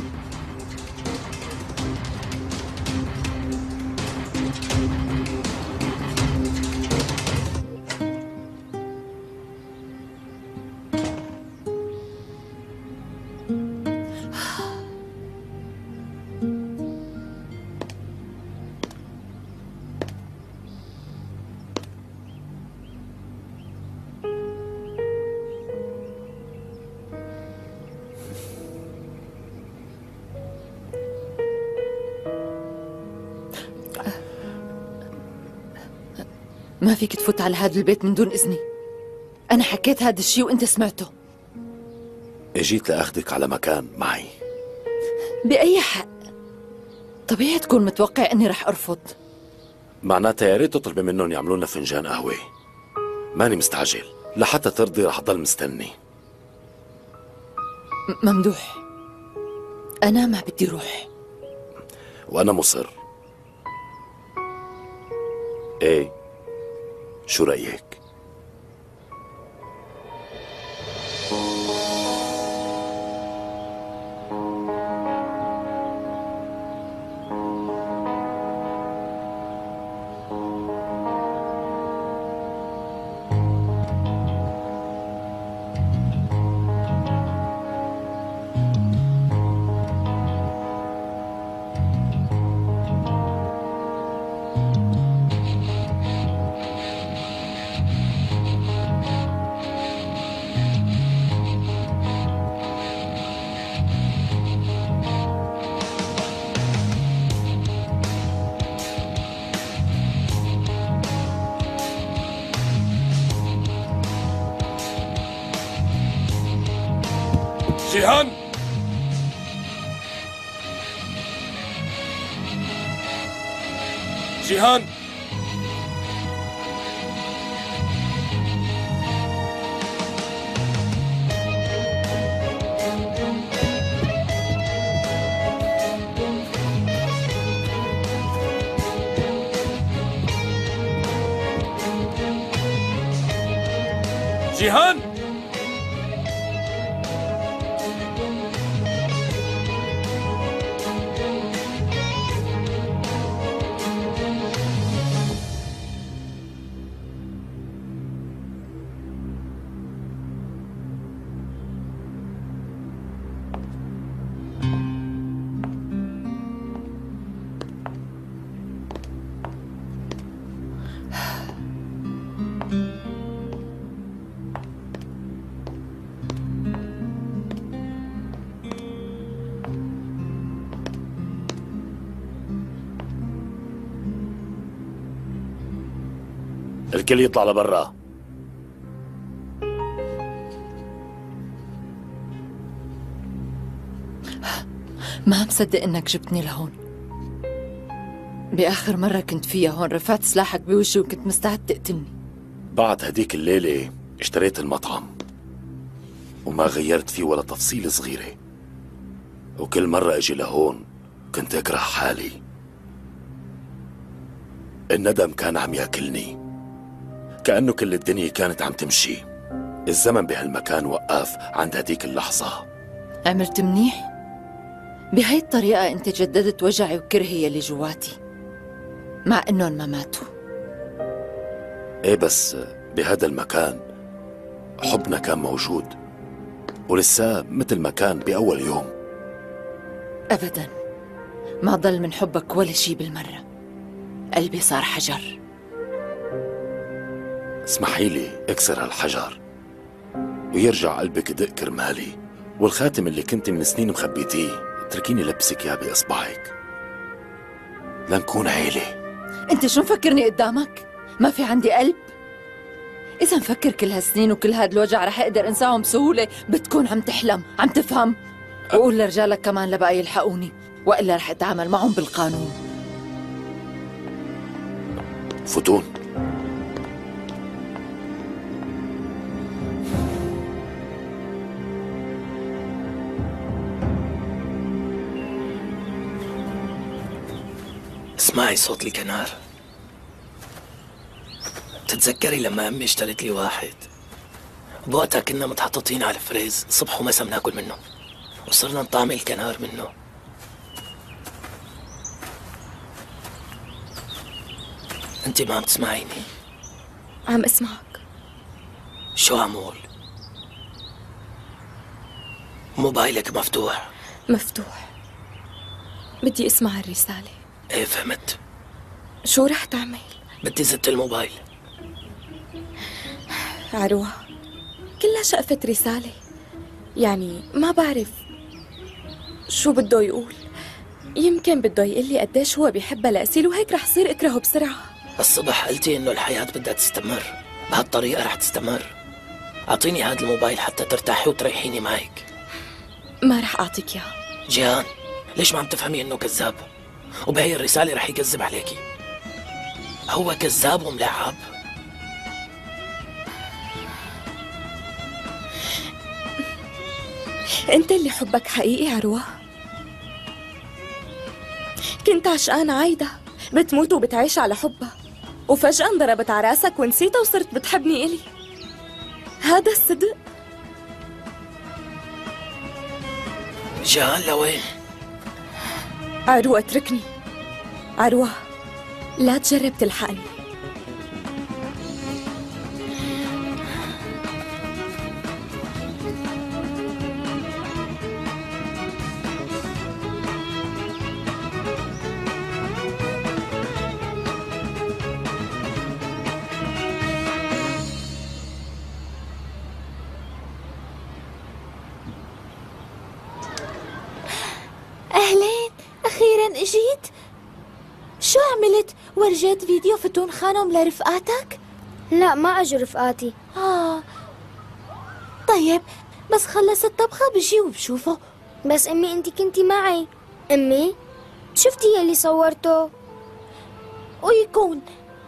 ما فيك تفوت على هذا البيت من دون إذني. أنا حكيت هذا الشيء وأنت سمعته.
اجيت لأخذك على مكان معي.
بأي حق؟ طبيعي تكون متوقع أني رح أرفض.
معناتها يا ريت تطلبي منهم يعملوا لنا فنجان قهوة. ماني مستعجل، لحتى ترضي رح ضل مستني.
ممدوح، أنا ما بدي روح.
وأنا مصر. إيه، شو رأيك؟
جيهان، جيهان، جيهان،
الكل يطلع لبرا.
ما مصدق انك جبتني لهون. بآخر مرة كنت فيها هون رفعت سلاحك بوجهي وكنت مستعد تقتلني.
بعد هديك الليلة اشتريت المطعم وما غيرت فيه ولا تفصيلة صغيرة، وكل مرة اجي لهون كنت اكره حالي. الندم كان عم ياكلني، كأنه كل الدنيا كانت عم تمشي. الزمن بهالمكان وقف عند هديك اللحظة.
عملت منيح. بهاي الطريقة انت جددت وجعي وكرهي يلي جواتي مع انهم ما ماتوا.
ايه بس بهذا المكان حبنا كان موجود ولسه مثل ما كان بأول يوم.
أبداً ما ضل من حبك ولا شي بالمرة. قلبي صار حجر.
اسمحي لي اكسر هالحجر ويرجع قلبك يدق كرمالي، والخاتم اللي كنت من سنين مخبيتيه اتركيني لبسك يا بإصبعك لنكون عيلة.
انت شو مفكرني قدامك؟ ما في عندي قلب؟ إذا مفكر كل هالسنين وكل هاد الوجع رح أقدر أنساهم بسهولة بتكون عم تحلم. عم تفهم؟ وقول لرجالك كمان لبقى يلحقوني، وإلا رح أتعامل معهم بالقانون.
فتون،
اسمعي صوت الكنار. بتتذكري لما امي اشترت لي واحد؟ بوقتها كنا متحططين على الفريز صبح ومسا بناكل منه، وصرنا نطعم الكنار منه. انت ما عم تسمعيني؟
عم اسمعك.
شو عم اقول؟ موبايلك مفتوح؟
مفتوح. بدي اسمع الرسالة.
ايه فهمت.
شو رح تعمل؟
بدي زت الموبايل.
عروة كلها شقفة رسالة، يعني ما بعرف شو بده يقول. يمكن بده يقول لي قديش هو بيحبها لأسيل وهيك رح صير اكرهه بسرعة.
الصبح قلتي انه الحياة بدها تستمر، بهالطريقة رح تستمر. اعطيني هذا الموبايل حتى ترتاحي وتريحيني معك.
ما رح اعطيك اياه.
جيهان ليش ما عم تفهمي انه كذاب؟ وبهي الرسالة رح يكذب عليكي. هو كذاب وملعب.
انت اللي حبك حقيقي عروة. كنت عشقان عايدة بتموت وبتعيش على حبها، وفجأة انضربت على راسك ونسيتها وصرت بتحبني إلي. هذا الصدق.
جيهان لوين؟
عروة اتركني. عروة لا تجرب تلحقني.
أهلين، أخيراً إجيت. شو عملت؟ ورجيت فيديو فتون خانم لرفقاتك؟
لا ما أجوا رفقاتي.
آه طيب بس خلص الطبخة بجي وبشوفه.
بس أمي أنت كنتي معي. أمي شفتي يلي صورته؟
ويكون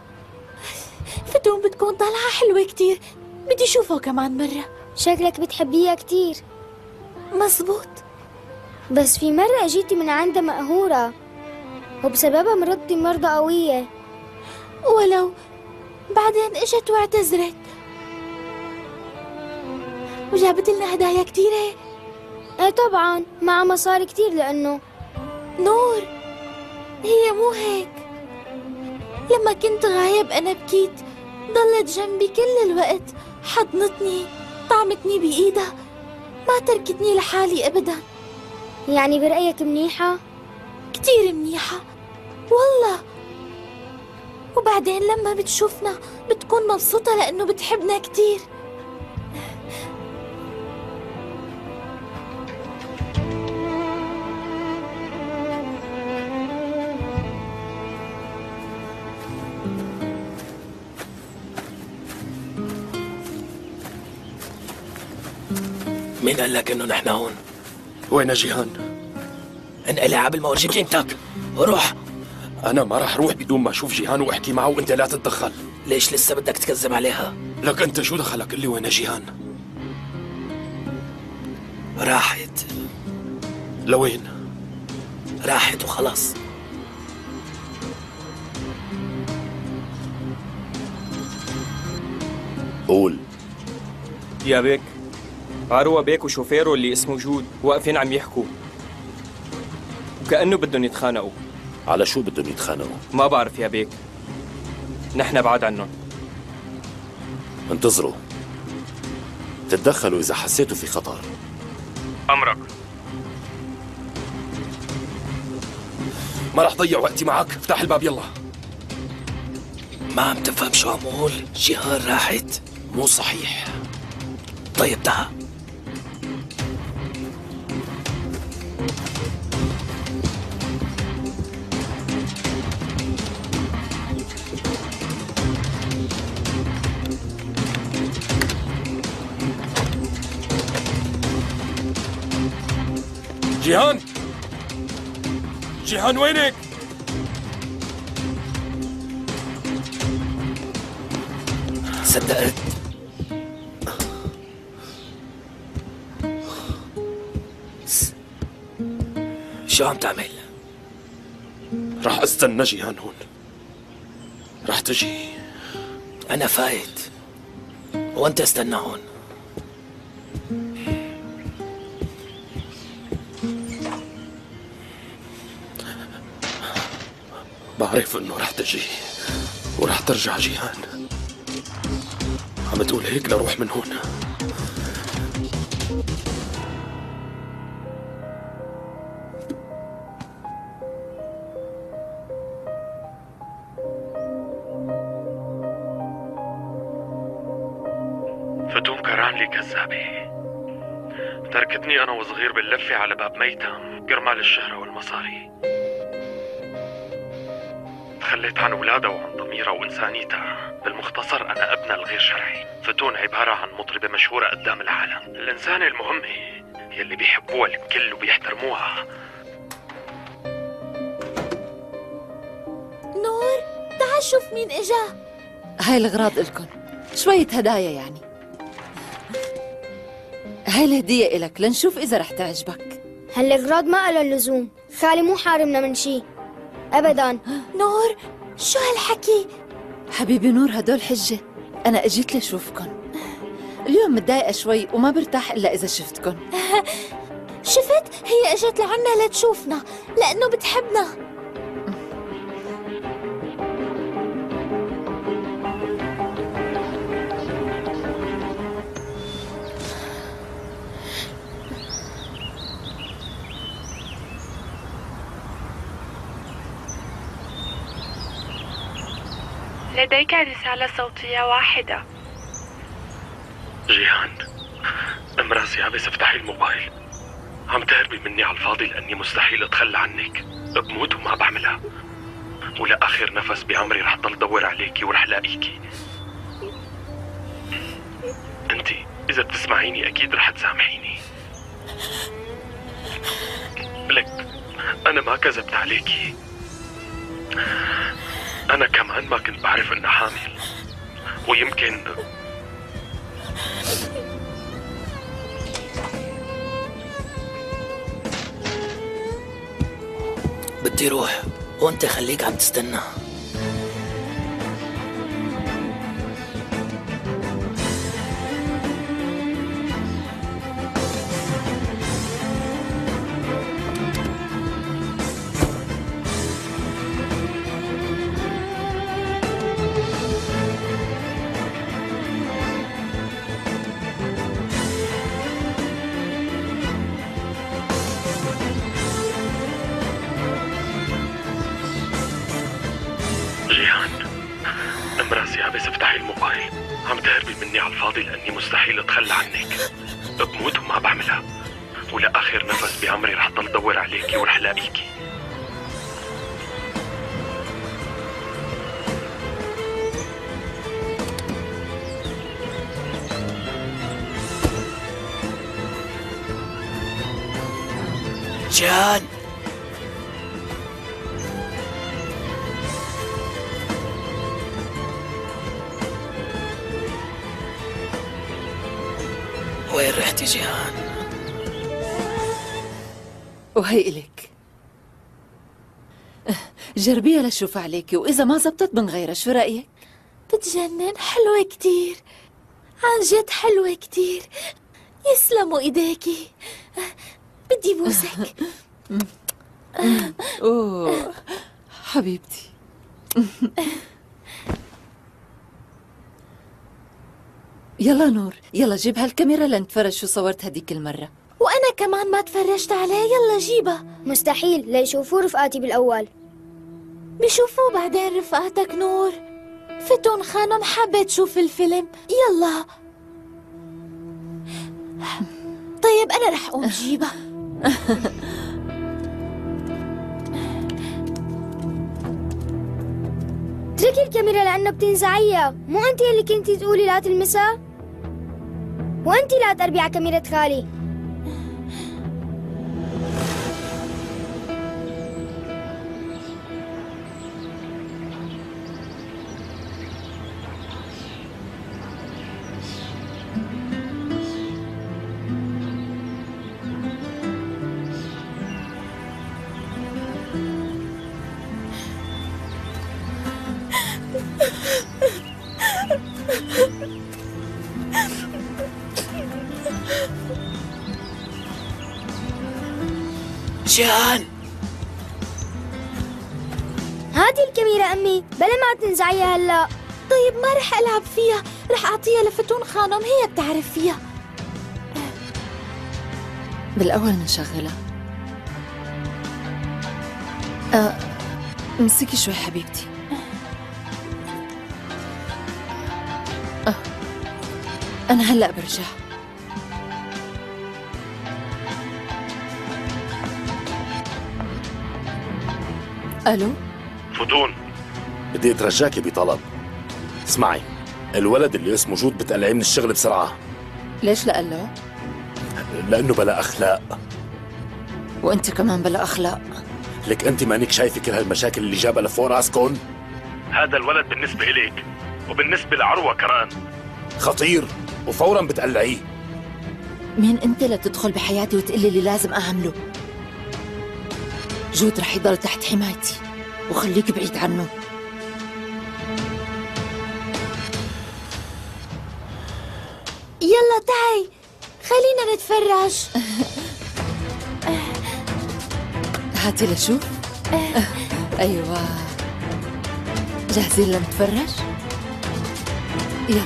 فتون بتكون طالعة حلوة كتير، بدي شوفه كمان مرة.
شكلك بتحبيها كتير.
مزبوط.
بس في مرة اجيتي من عندها مقهورة وبسببها مرضتي مرضى قوية.
ولو بعدين اجت واعتذرت وجابت لنا هدايا كتيرة.
ايه طبعا مع مصاري كتير لأنه
نور هي مو هيك. لما كنت غايب أنا بكيت، ضلت جنبي كل الوقت، حضنتني، طعمتني بإيدها، ما تركتني لحالي أبداً.
يعني برأيك منيحة؟
كتير منيحة والله. وبعدين لما بتشوفنا بتكون مبسوطة لأنه بتحبنا كتير.
مين قال لك انه نحن هون؟
وين جيهان؟
انقلع قبل ما اورجيك قيمتك، وروح.
أنا ما راح أروح بدون ما أشوف جيهان وأحكي معه وأنت لا تتدخل.
ليش لسه بدك تكذب عليها؟
لك أنت شو دخلك؟ قل لي وين جيهان؟
راحت.
لوين؟
راحت وخلاص.
قول.
يا بيك، عروة بيك وشوفيره اللي اسمه جود واقفين عم يحكوا وكأنه بدهم يتخانقوا.
على شو بدهم يتخانقوا؟
ما بعرف يا بيك، نحن بعاد عنهم.
انتظروا، تتدخلوا إذا حسيتوا في خطر.
أمرك.
ما راح ضيع وقتي معك، افتح الباب يلا.
ما عم تفهم شو عم اقول؟ جيهان راحت.
مو صحيح.
طيب تعال.
جيهان، جيهان وينك؟
صدقت. شو عم تعمل؟
راح استنى جيهان هون. راح تجي.
أنا فايت وأنت استنى هون.
بعرف انه رح تجي ورح ترجع جيهان. عم تقول هيك لروح من هون.
فتون كران لي كذابة، تركتني أنا وصغير باللفة على باب ميتم كرمال الشهرة والمصاري. تخليت عن ولادها وعن ضميرها وإنسانيتها. بالمختصر أنا ابنها الغير شرعي. فتون عبارة عن مطربة مشهورة قدام العالم، الإنسانة المهمة يلي بيحبوها الكل وبيحترموها.
نور، تعال شوف مين إجا.
هاي الأغراض إلكن، شوية هدايا يعني. هاي الهدية إلك لنشوف إذا رح تعجبك.
هالأغراض ما إلها اللزوم، خالي مو حارمنا من شي أبداً.
نور، شو هالحكي؟
حبيبي نور، هدول حجة. أنا أجيت لشوفكن. اليوم متضايقة شوي وما برتاح إلا إذا شفتكن.
شفت؟ هي أجت لعنا لتشوفنا لأنه بتحبنا.
لديك رسالة صوتية واحدة.
جيهان، امراسي عبس افتحي الموبايل. عم تهربي مني على الفاضي لأني مستحيل أتخلى عنك. بموت وما بعملها، ولآخر نفس بعمري رح ضل دور عليكي ورح لاقيكي. انتي إذا بتسمعيني أكيد رح تسامحيني. لك أنا ما كذبت عليكي. أنا كمان ما كنت بعرف إنها حامل، ويمكن
بدي روح وانت خليك عم تستنى.
بس افتحي الموبايل. عم تهربي مني على الفاضي لأني مستحيل أتخلى عنك. بموت وما بعملها، ولآخر نفس بعمري رح ضل دور عليكي ورح لاقيكي.
جيهان وين رحتي جيهان؟
وهي إلك. جربيها لشوف عليكي، وإذا ما زبطت بنغيرها، شو رأيك؟
بتجنن، حلوة كتير، عن جد حلوة كتير. يسلموا إيديكي، بدي بوسك.
أوه حبيبتي. يلا نور، يلا جيب هالكاميرا لنتفرج شو صورت هديك المرة.
وأنا كمان ما تفرجت عليه، يلا جيبها.
مستحيل، ليشوفوا رفقاتي بالأول.
بيشوفوه بعدين رفقاتك نور. فتون خانم حابة تشوف الفيلم، يلا. طيب أنا رح أقوم جيبها.
اتركي الكاميرا لأنه بتنزعيها، مو أنت اللي كنتي تقولي لا تلمسها؟ وأنت لا تقربي على كاميرا خالي.
جيهان
هاتي الكاميرا أمي، بلا ما تنزعيها هلا.
طيب ما رح ألعب فيها، رح أعطيها لفتون خانم، هي بتعرف فيها.
بالأول نشغلها. أه امسكي شوي حبيبتي. أه. أنا هلأ برجع. ألو؟
فتون، بدي اترجاكي بطلب. اسمعي، الولد اللي اسمه جود بتقلعيه من الشغل بسرعة.
ليش لقله؟
لأنه بلا أخلاق.
وأنت كمان بلا أخلاق.
لك أنت مانك شايفة كل هالمشاكل اللي جابها لفوق راسكن؟
هذا الولد بالنسبة إليك وبالنسبة لعروة كمان
خطير، وفورا بتقلعيه.
مين أنت لتدخل بحياتي وتقلي اللي لازم أعمله؟ جود رح يضل تحت حمايتي، وخليك بعيد عنه.
يلا تعي، خلينا نتفرج.
هاتي لشوف. أيوة، جاهزين لنتفرج؟ يلا.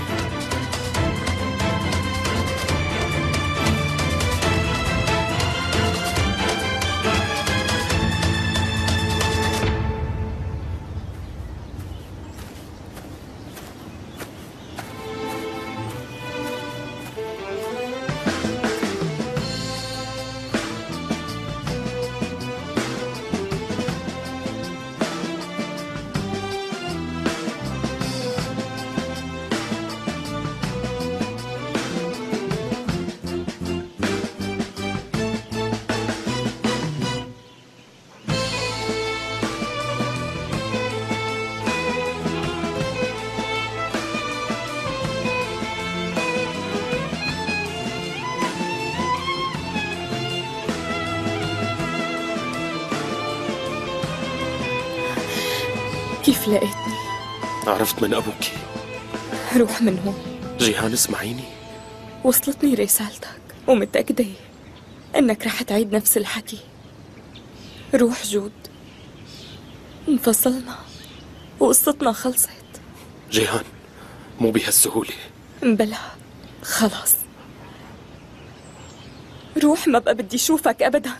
كيف لقيتني؟
عرفت من أبوك.
روح من هون.
جيهان اسمعيني،
وصلتني رسالتك ومتأكدة إنك رح تعيد نفس الحكي. روح جود، انفصلنا وقصتنا خلصت.
جيهان مو بهالسهولة.
بلا، خلاص روح، ما بقى بدي شوفك أبدا.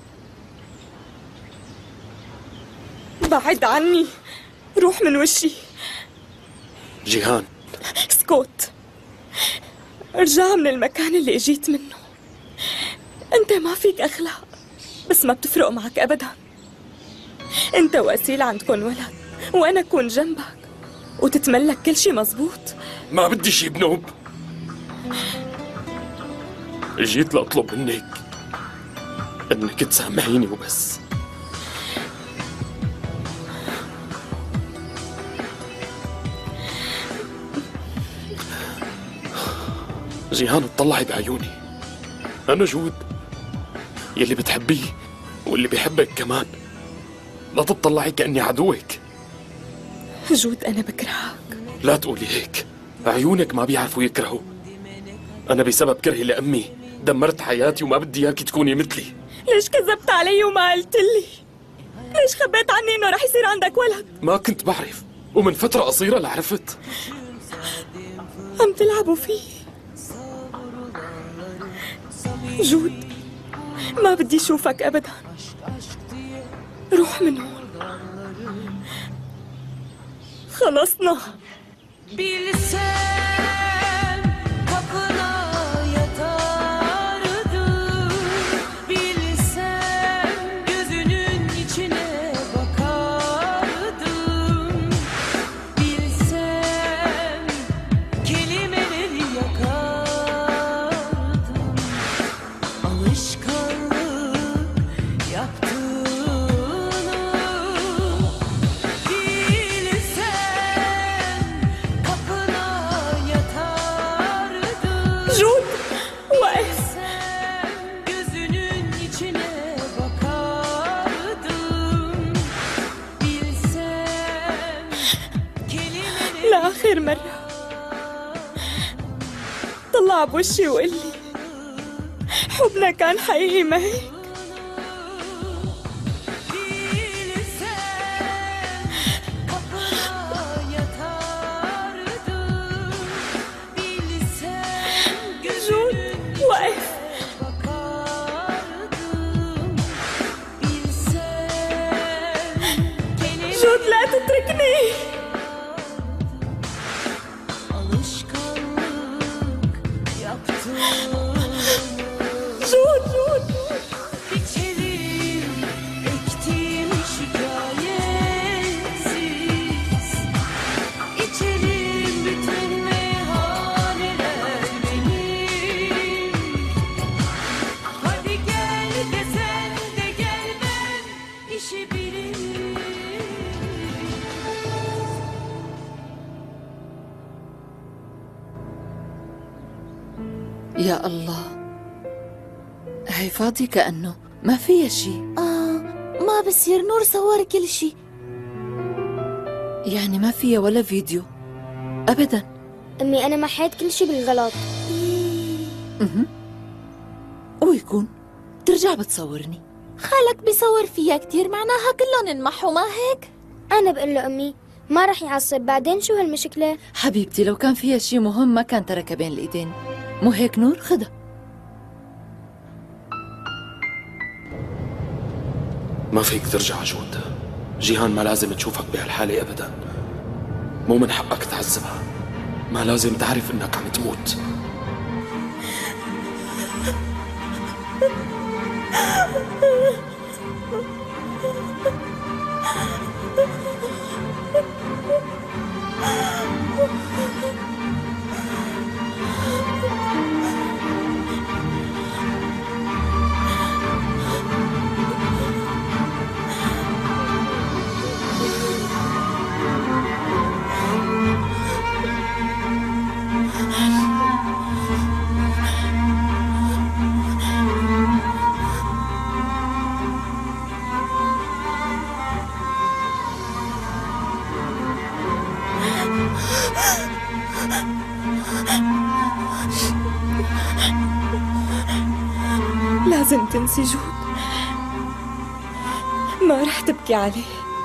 بعد عني، روح من وشي.
جيهان
اسكت، ارجع من المكان اللي اجيت منه. انت ما فيك اخلاق، بس ما بتفرق معك ابدا. انت واسيل عندكن ولد، وانا اكون جنبك وتتملك كل شي مزبوط.
ما بدي شي بنوب، اجيت لأطلب منك انك تسامحيني وبس. جيهان اطلعي بعيوني، أنا جود يلي بتحبيه واللي بيحبك كمان. لا تطلعي كأني عدوك.
جود أنا بكرهك.
لا تقولي هيك، عيونك ما بيعرفوا يكرهوا. أنا بسبب كرهي لأمي دمرت حياتي وما بدي إياكي تكوني مثلي.
ليش كذبت علي وما قلت لي؟ ليش خبيت عني إنه رح يصير عندك ولد؟
ما كنت بعرف، ومن فترة قصيرة لعرفت.
عم تلعبوا فيه جود، ما بدي أشوفك أبدا. روح من هون، خلصنا.
Bilsem kapına yatardım, bilsem gözünün içine bakardım, bilsem kelimeleri yakardım, alışkanlık yaptığını
جود واقف.
gözünün içine bakardım, bilsem kelimeleri.
لآخر مرة طلع بوشي وقل لي حبنا كان حقيقي ما هيك. جود واقف. جود لا تتركني. جود جود
İçerim ektiğim şikayetsiz, İçerim bütün meyhaneler benim. Hadi gel de sen de gel, ben işi bilirim.
يا الله، هي فاضي كأنه ما فيها شي.
آه ما بصير، نور صور كل شي.
يعني ما فيها ولا فيديو أبدا.
أمي أنا محيت كل شي بالغلط.
اها ويكون ترجع بتصورني.
خالك بيصور فيها كتير، معناها كلهم انمحوا، ما هيك؟
أنا بقول له أمي ما رح يعصب، بعدين شو هالمشكلة؟
حبيبتي لو كان فيها شي مهم ما كان تركها بين الإيدين. مو هيك نور؟ خدها.
ما فيك ترجع جود، جيهان ما لازم تشوفك بهالحالة أبدا. مو من حقك تعذبها، ما لازم تعرف إنك عم تموت.
لازم تنسي جود، ما رح تبكي عليه.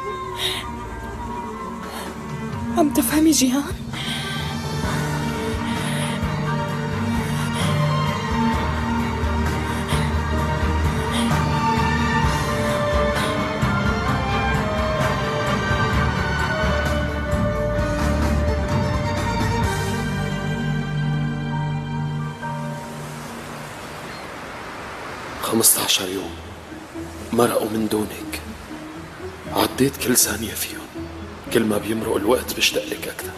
عم تفهمي جيهان؟
خمسة عشر يوم مرقوا من دونك، عديت كل ثانية فيهم. كل ما بيمرق الوقت بشتاق لك أكثر.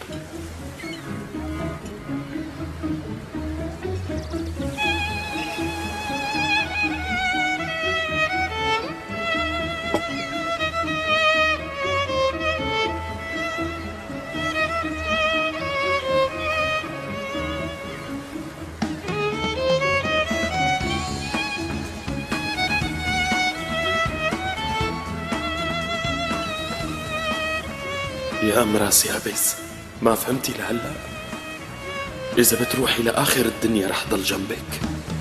يا أم راسي عبيس، ما فهمتي لهلا؟ إذا بتروحي لآخر الدنيا رح ضل جنبك.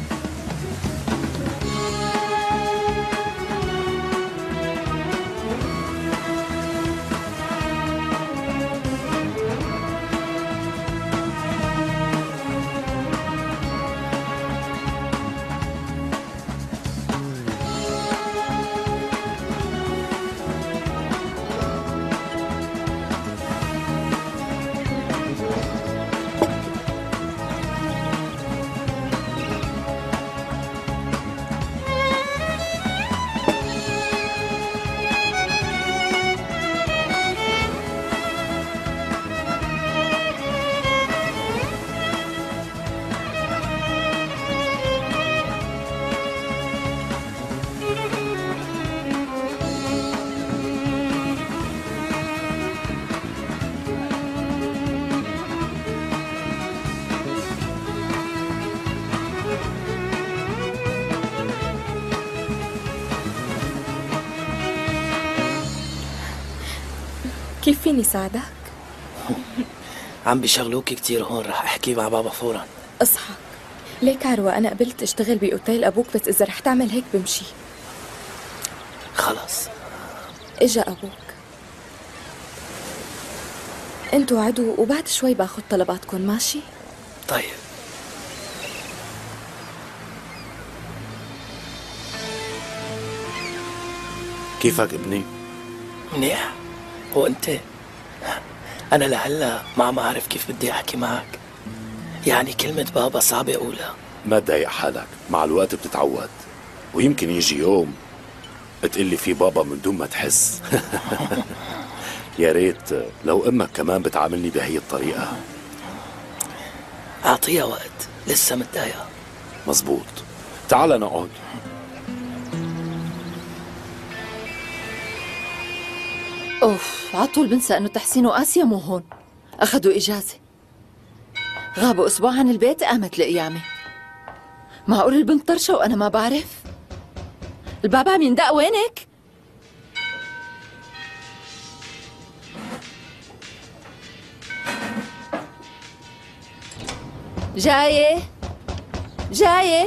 كيف فيني ساعدك؟
عم بيشغلوك كتير هون، رح احكي مع بابا فورا.
اصحى. ليك عروة أنا قبلت أشتغل بأوتيل أبوك، بس إذا رح تعمل هيك بمشي.
خلص.
إجا أبوك، انتوا عدوا وبعد شوي باخد طلباتكم، ماشي؟
طيب.
كيفك ابني؟
منيح. وانت؟ انا لهلا ما عم اعرف كيف بدي احكي معك. يعني كلمة بابا صعبة اقولها.
ما تضايق حالك، مع الوقت بتتعود، ويمكن يجي يوم تقلي فيه بابا من دون ما تحس. يا ريت لو امك كمان بتعاملني بهي الطريقة.
اعطيها وقت، لسه متضايقة.
مزبوط. تعال نقعد.
اوف، عطول بنسى انه تحسين وآسيا مو هون، اخذوا اجازة، غابوا اسبوع عن البيت، قامت القيامة. معقول البنت طرشة وانا ما بعرف؟ الباب عم يندق، وينك؟ جاية جاية.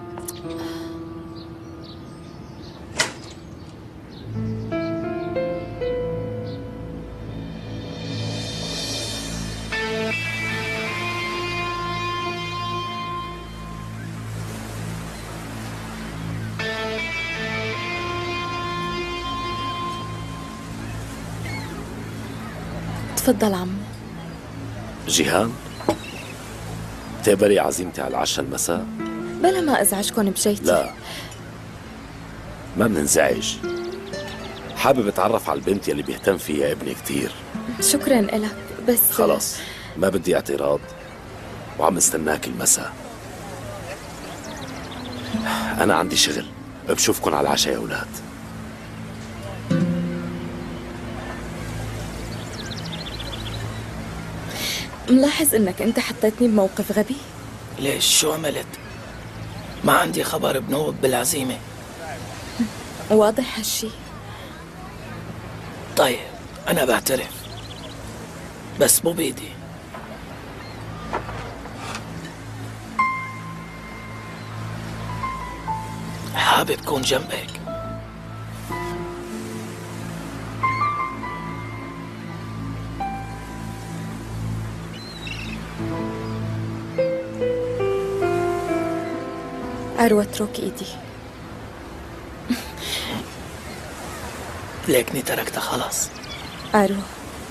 تفضل عمو.
جيهان، بتقبلي عزيمتي على العشاء المساء؟
بلا ما ازعجكم بشيتي.
لا، ما بننزعج. حابب اتعرف على البنت يلي بيهتم فيها ابني كتير.
شكرا لك، بس
خلاص ما بدي اعتراض، وعم استناك المساء. انا عندي شغل، بشوفكن على العشاء يا اولاد.
ملاحظ انك انت حطيتني بموقف غبي؟
ليش؟ شو عملت؟ ما عندي خبر بنوب بالعزيمة.
واضح هالشي.
طيب أنا بعترف، بس مو بإيدي. حابب كون جنبك.
عروة اترك ايدي.
ليكني تركتها خلاص.
عروة،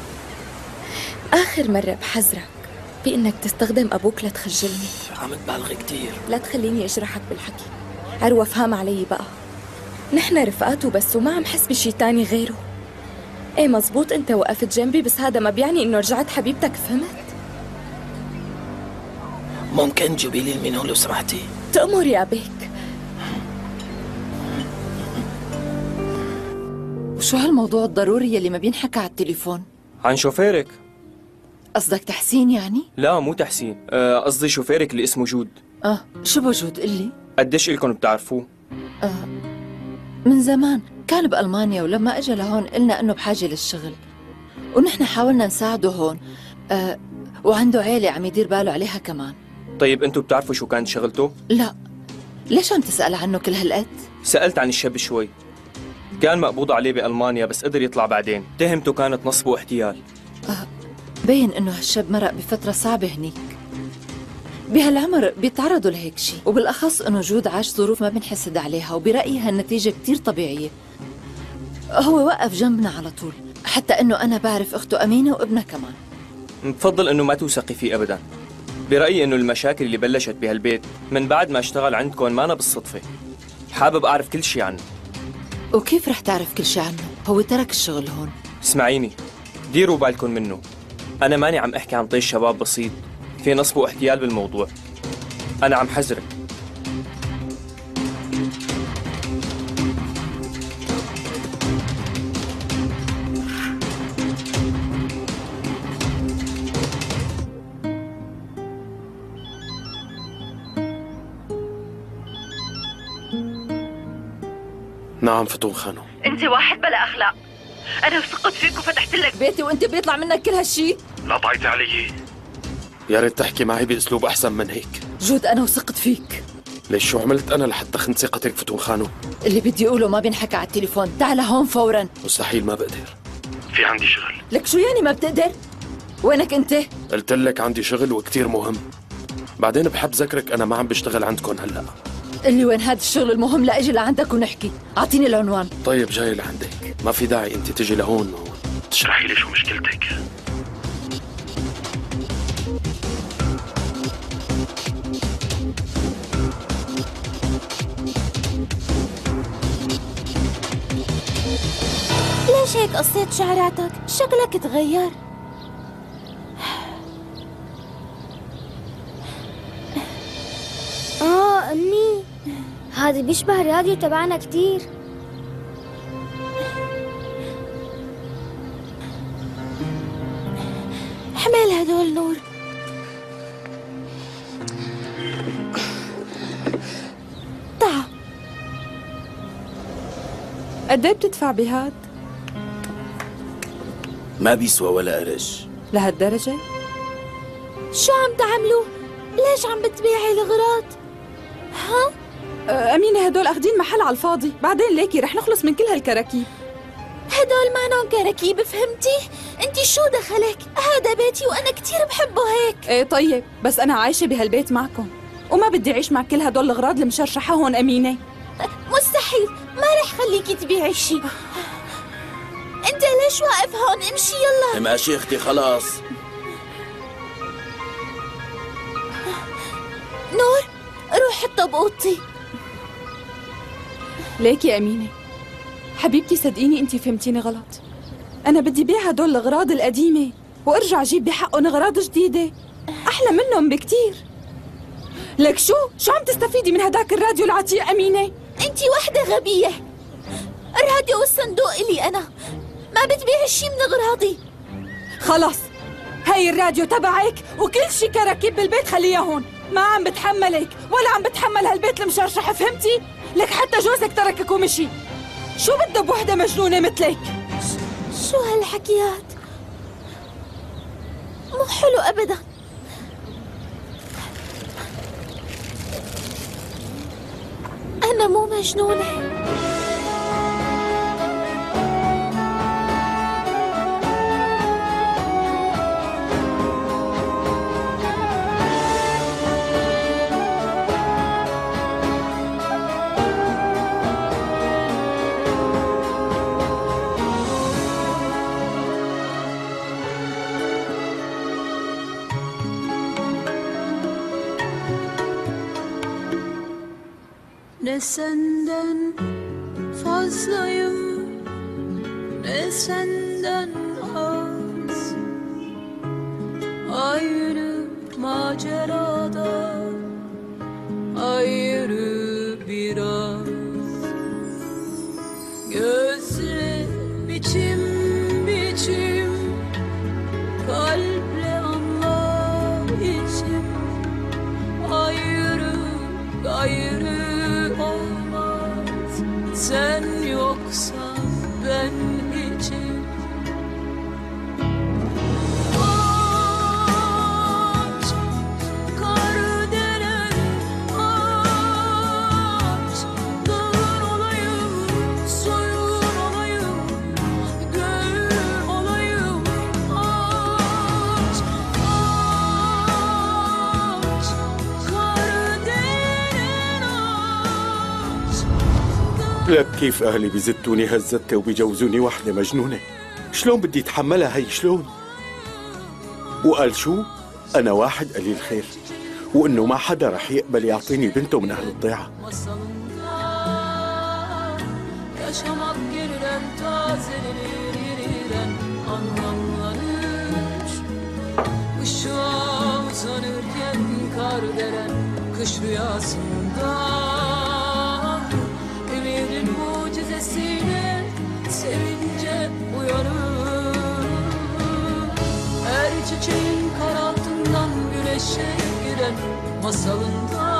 آخر مرة بحذرك بإنك تستخدم أبوك لتخجلني.
عم تبالغي كتير.
لا تخليني أجرحك بالحكي. عروة فهم علي بقى، نحن رفقات وبس، وما عم حس بشي تاني غيره. ايه مزبوط انت وقفت جنبي، بس هذا ما بيعني انه رجعت حبيبتك، فهمت؟
ممكن تجيبي لي المنيو لو سمحتي؟
تأمر يا بيك.
وشو هالموضوع الضروري يلي ما بينحكى على التليفون؟
عن شوفيرك.
قصدك تحسين يعني؟
لا مو تحسين، آه، قصدي شوفيرك اللي اسمه جود.
اه، شو بوجود؟ قلي.
قديش إلكن بتعرفوه؟
آه، من زمان، كان بألمانيا، ولما اجى لهون قلنا انه بحاجة للشغل، ونحن حاولنا نساعده هون. أه وعنده عيلة عم يدير باله عليها كمان.
طيب انتوا بتعرفوا شو كانت شغلته؟
لا. ليش عم تسأل عنه كل هالقد؟
سألت عن الشاب شوي. كان مقبوض عليه بألمانيا بس قدر يطلع بعدين. تهمته كانت نصب واحتيال.
أه بين انه هالشاب مرق بفترة صعبة هنيك. بهالعمر بيتعرضوا لهيك شيء، وبالأخص انه جود عاش ظروف ما بنحسد عليها، وبرأيي هالنتيجة كتير طبيعية. هو وقف جنبنا على طول، حتى انه انا بعرف اخته أمينة وابنها كمان.
بفضل انه ما توثقي فيه ابدا. برأيي انه المشاكل اللي بلشت بهالبيت من بعد ما اشتغل عندكم ما أنا بالصدفة. حابب اعرف كل شيء عنه.
وكيف رح تعرف كل شيء عنه؟ هو ترك الشغل هون.
اسمعيني، ديروا بالكم منه. انا ماني عم احكي عن طيش شباب بسيط، في نصب واحتيال بالموضوع. انا عم حذرك.
نعم فتون خانم.
انت واحد بلا اخلاق. انا وثقت فيك وفتحت لك
بيتي وانت بيطلع منك كل هالشي.
لا ضعيتي علي.
يا ريت تحكي معي باسلوب احسن من هيك.
جود انا وثقت فيك.
ليش شو عملت انا لحتى خنت ثقتك فتون خانم؟
اللي بدي اقوله ما بينحكى على التليفون. تعال هون فورا.
مستحيل، ما بقدر.
في عندي شغل.
لك شو يعني ما بتقدر؟ وينك انت؟
قلت لك عندي شغل وكتير مهم. بعدين بحب ذكرك انا ما عم بشتغل عندكم هلا.
اللي وين هذا الشغل المهم لاجي لعندك ونحكي. اعطيني العنوان.
طيب جاي لعندك، ما في داعي انت تجي لهون
تشرحي لي شو مشكلتك.
ليش هيك قصيت شعراتك؟ شكلك تغير.
آه أمي، هذا بيشبه الراديو تبعنا كتير.
حمل هدول نور. تعا.
قد ايه بتدفع بهاد؟
ما بيسوى ولا قرش.
لهالدرجة؟
شو عم تعملوا؟ ليش عم بتبيعي الغراض؟ ها؟
أه أمينة هدول أخدين محل على الفاضي، بعدين ليكي رح نخلص من كل هالكراكيب.
هدول مانن كراكيب، فهمتي؟ انتي شو دخلك؟ هذا بيتي وانا كتير بحبه هيك.
ايه طيب، بس أنا عايشة بهالبيت معكم وما بدي أعيش مع كل هدول الأغراض المشرشحة هون أمينة.
مستحيل، ما رح خليكي تبيعي شي. انت ليش واقف هون؟ امشي يلا.
ماشي اختي خلاص.
نور روح حطه بأوضتي.
ليك يا أمينة حبيبتي، صدقيني انتي فهمتيني غلط. أنا بدي بيع هدول الأغراض القديمة وارجع جيب بحقهم أغراض جديدة أحلى منهم بكتير. لك شو؟ شو عم تستفيدي من هداك الراديو العتيق أمينة؟
انتي وحدة غبية. الراديو والصندوق إلي أنا، ما بتبيعي شي من أغراضي.
خلص، هاي الراديو تبعك وكل شي كراكيب بالبيت خليها هون. ما عم بتحملك ولا عم بتحمل هالبيت المشرشح، فهمتي؟ لك حتى جوزك تركك ومشي. شو بده بوحدة مجنونة مثلك؟
شو هالحكيات؟ مو حلو أبدا. أنا مو مجنونة.
Ne senden fazlayım, ne senden az. Ayrı macerada, ayrı biraz. Gözle biçim biçim, kalple anla içim. Ayrı gayrı olmaz, sen yoksan ben hiçim.
لك كيف أهلي بيزتوني هالزتة وبيجوزوني وحدة مجنونة؟ شلون بدي أتحملها هي شلون؟ وقال شو؟ أنا واحد قليل خير، وإنه ما حدا رح يقبل يعطيني بنته من أهل الضيعة.
Yaşamak yeniden tazelenir yeniden anlamlanır. Işığa uzanırken kar deren kış rüyasında ümidin mucizesiyle sevince uyanır. Her çiçeğin kar altından güneşe giren masalında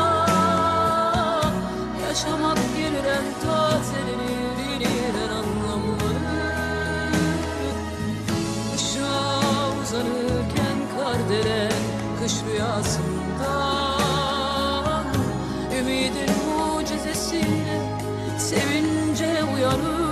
yaşamak yeniden tazelenir. Yeniden anlamlanır. Işığa uzanırken kar deren kış rüyasında ümidin mucizesiyle sevince uyanır.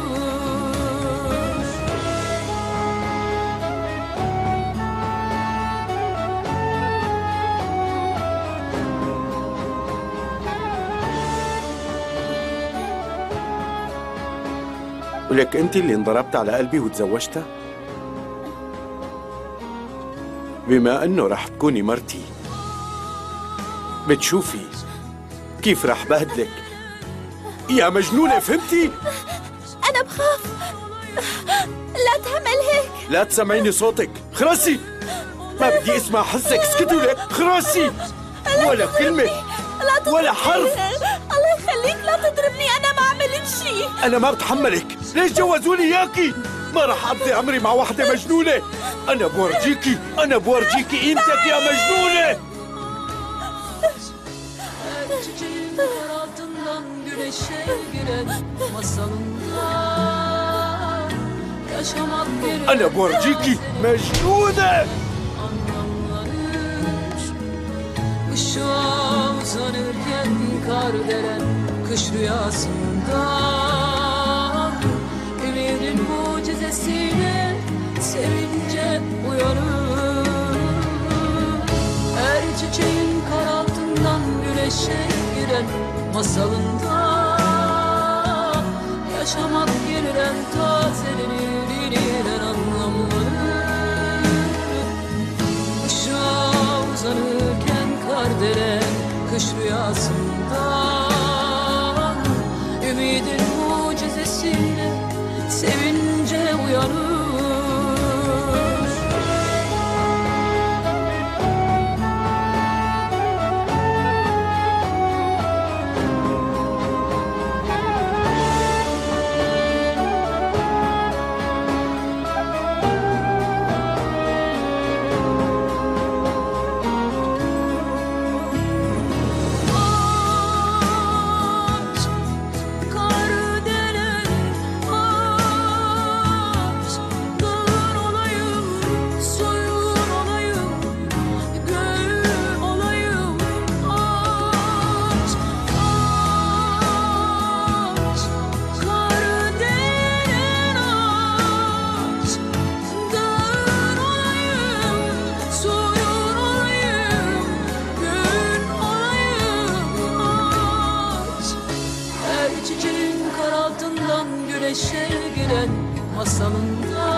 ولك أنت اللي انضربت على قلبي وتزوجتها؟ بما أنه رح تكوني مرتي بتشوفي كيف رح بهدلك يا مجنونة، فهمتي؟
أنا بخاف، لا تعمل هيك.
لا تسمعيني صوتك، خرسي، ما بدي اسمع حسك، اسكتوا لك، خرسي، ولا كلمة ولا حرف.
الله يخليك لا تضربني، أنا ما عملت شيء.
أنا ما بتحملك، ليش جوزوني إياكي؟ ما رح أقضي عمري مع وحدة مجنونة. أنا بورجيكي، أنا بورجيكي قيمتك يا مجنونة. أنا بورجيكي مجنونة.
Işığa uzanırken kar deren kış rüyasında ümidin mucizesiyle sevince uyanır. Her çiçeğin kar altından güneşe giren masalında yaşamak yeniden tazelenir, yeniden anlamlanır. Işığa uzanırken kar deren kış rüyasında ümidin mucizesiyle sevince uyanır. Masalında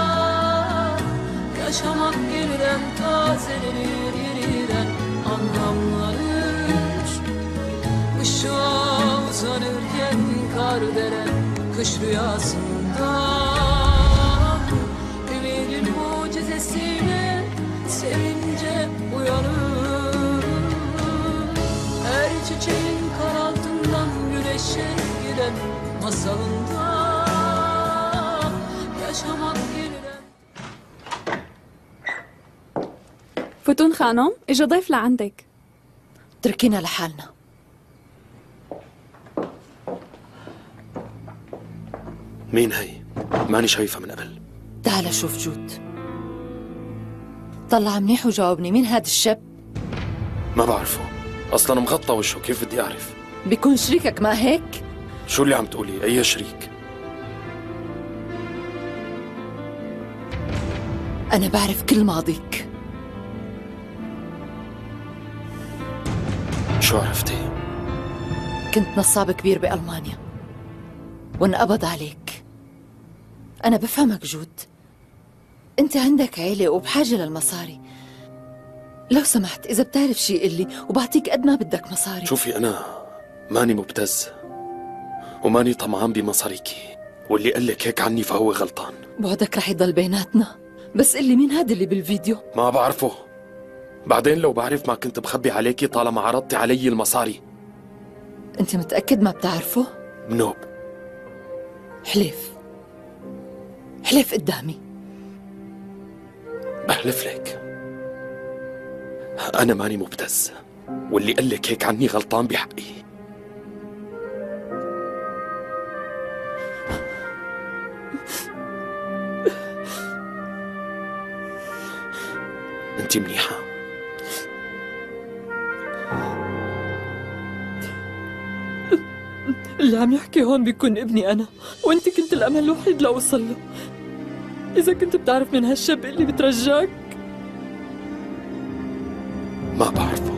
yaşamak yeniden tazelenir, yeniden anlamlanır. Işığa uzanırken kar deren kış rüyasında ümidin mucizesiyle sevince uyanır. Her çiçeğin kar altından güneşe giren masalında
فتون خانم اجا ضيف لعندك.
اتركينا لحالنا.
مين هي؟ ماني شايفها من قبل.
تعال شوف جود، طلع منيح وجاوبني، مين هاد الشاب؟
ما بعرفه، اصلا مغطى وشه، كيف بدي اعرف؟
بيكون شريكك ما هيك؟
شو اللي عم تقولي؟ اي شريك؟
أنا بعرف كل ماضيك.
شو عرفتي؟
كنت نصاب كبير بألمانيا، وانقبض عليك. أنا بفهمك جود، أنت عندك عيلة وبحاجة للمصاري. لو سمحت إذا بتعرف شي قلي وبعطيك قد ما بدك مصاري.
شوفي أنا ماني مبتز وماني طمعان بمصاريكي، واللي قال لك هيك عني فهو غلطان.
بعدك رح يضل بيناتنا، بس قلي مين هذا اللي بالفيديو؟
ما بعرفه. بعدين لو بعرف ما كنت بخبي عليكي طالما عرضتي علي المصاري.
أنت متأكد ما بتعرفه؟
بنوب.
حلف حلف قدامي.
بحلف لك أنا ماني مبتز، واللي قال لك هيك عني غلطان بحقي. أنت منيحة.
اللي عم يحكي هون بيكون ابني أنا، وأنت كنت الأمل الوحيد لأوصل له. إذا كنت بتعرف من هالشاب اللي بترجاك.
ما بعرفه.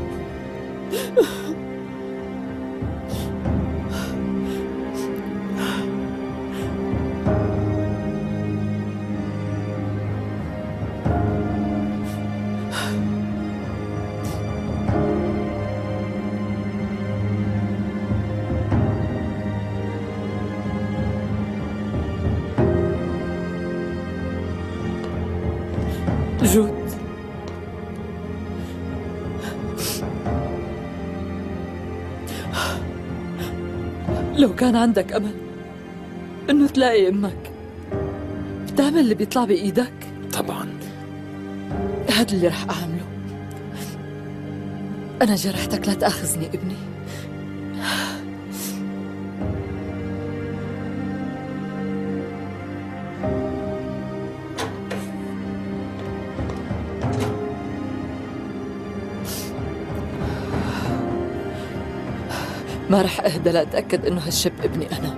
جود، لو كان عندك أمل إنه تلاقي أمك بتعمل اللي بيطلع بإيدك.
طبعا
هذا اللي رح أعمله. أنا جرحتك، لا تأخذني ابني. ما رح أهدى لأتأكد إنه هالشاب ابني أنا.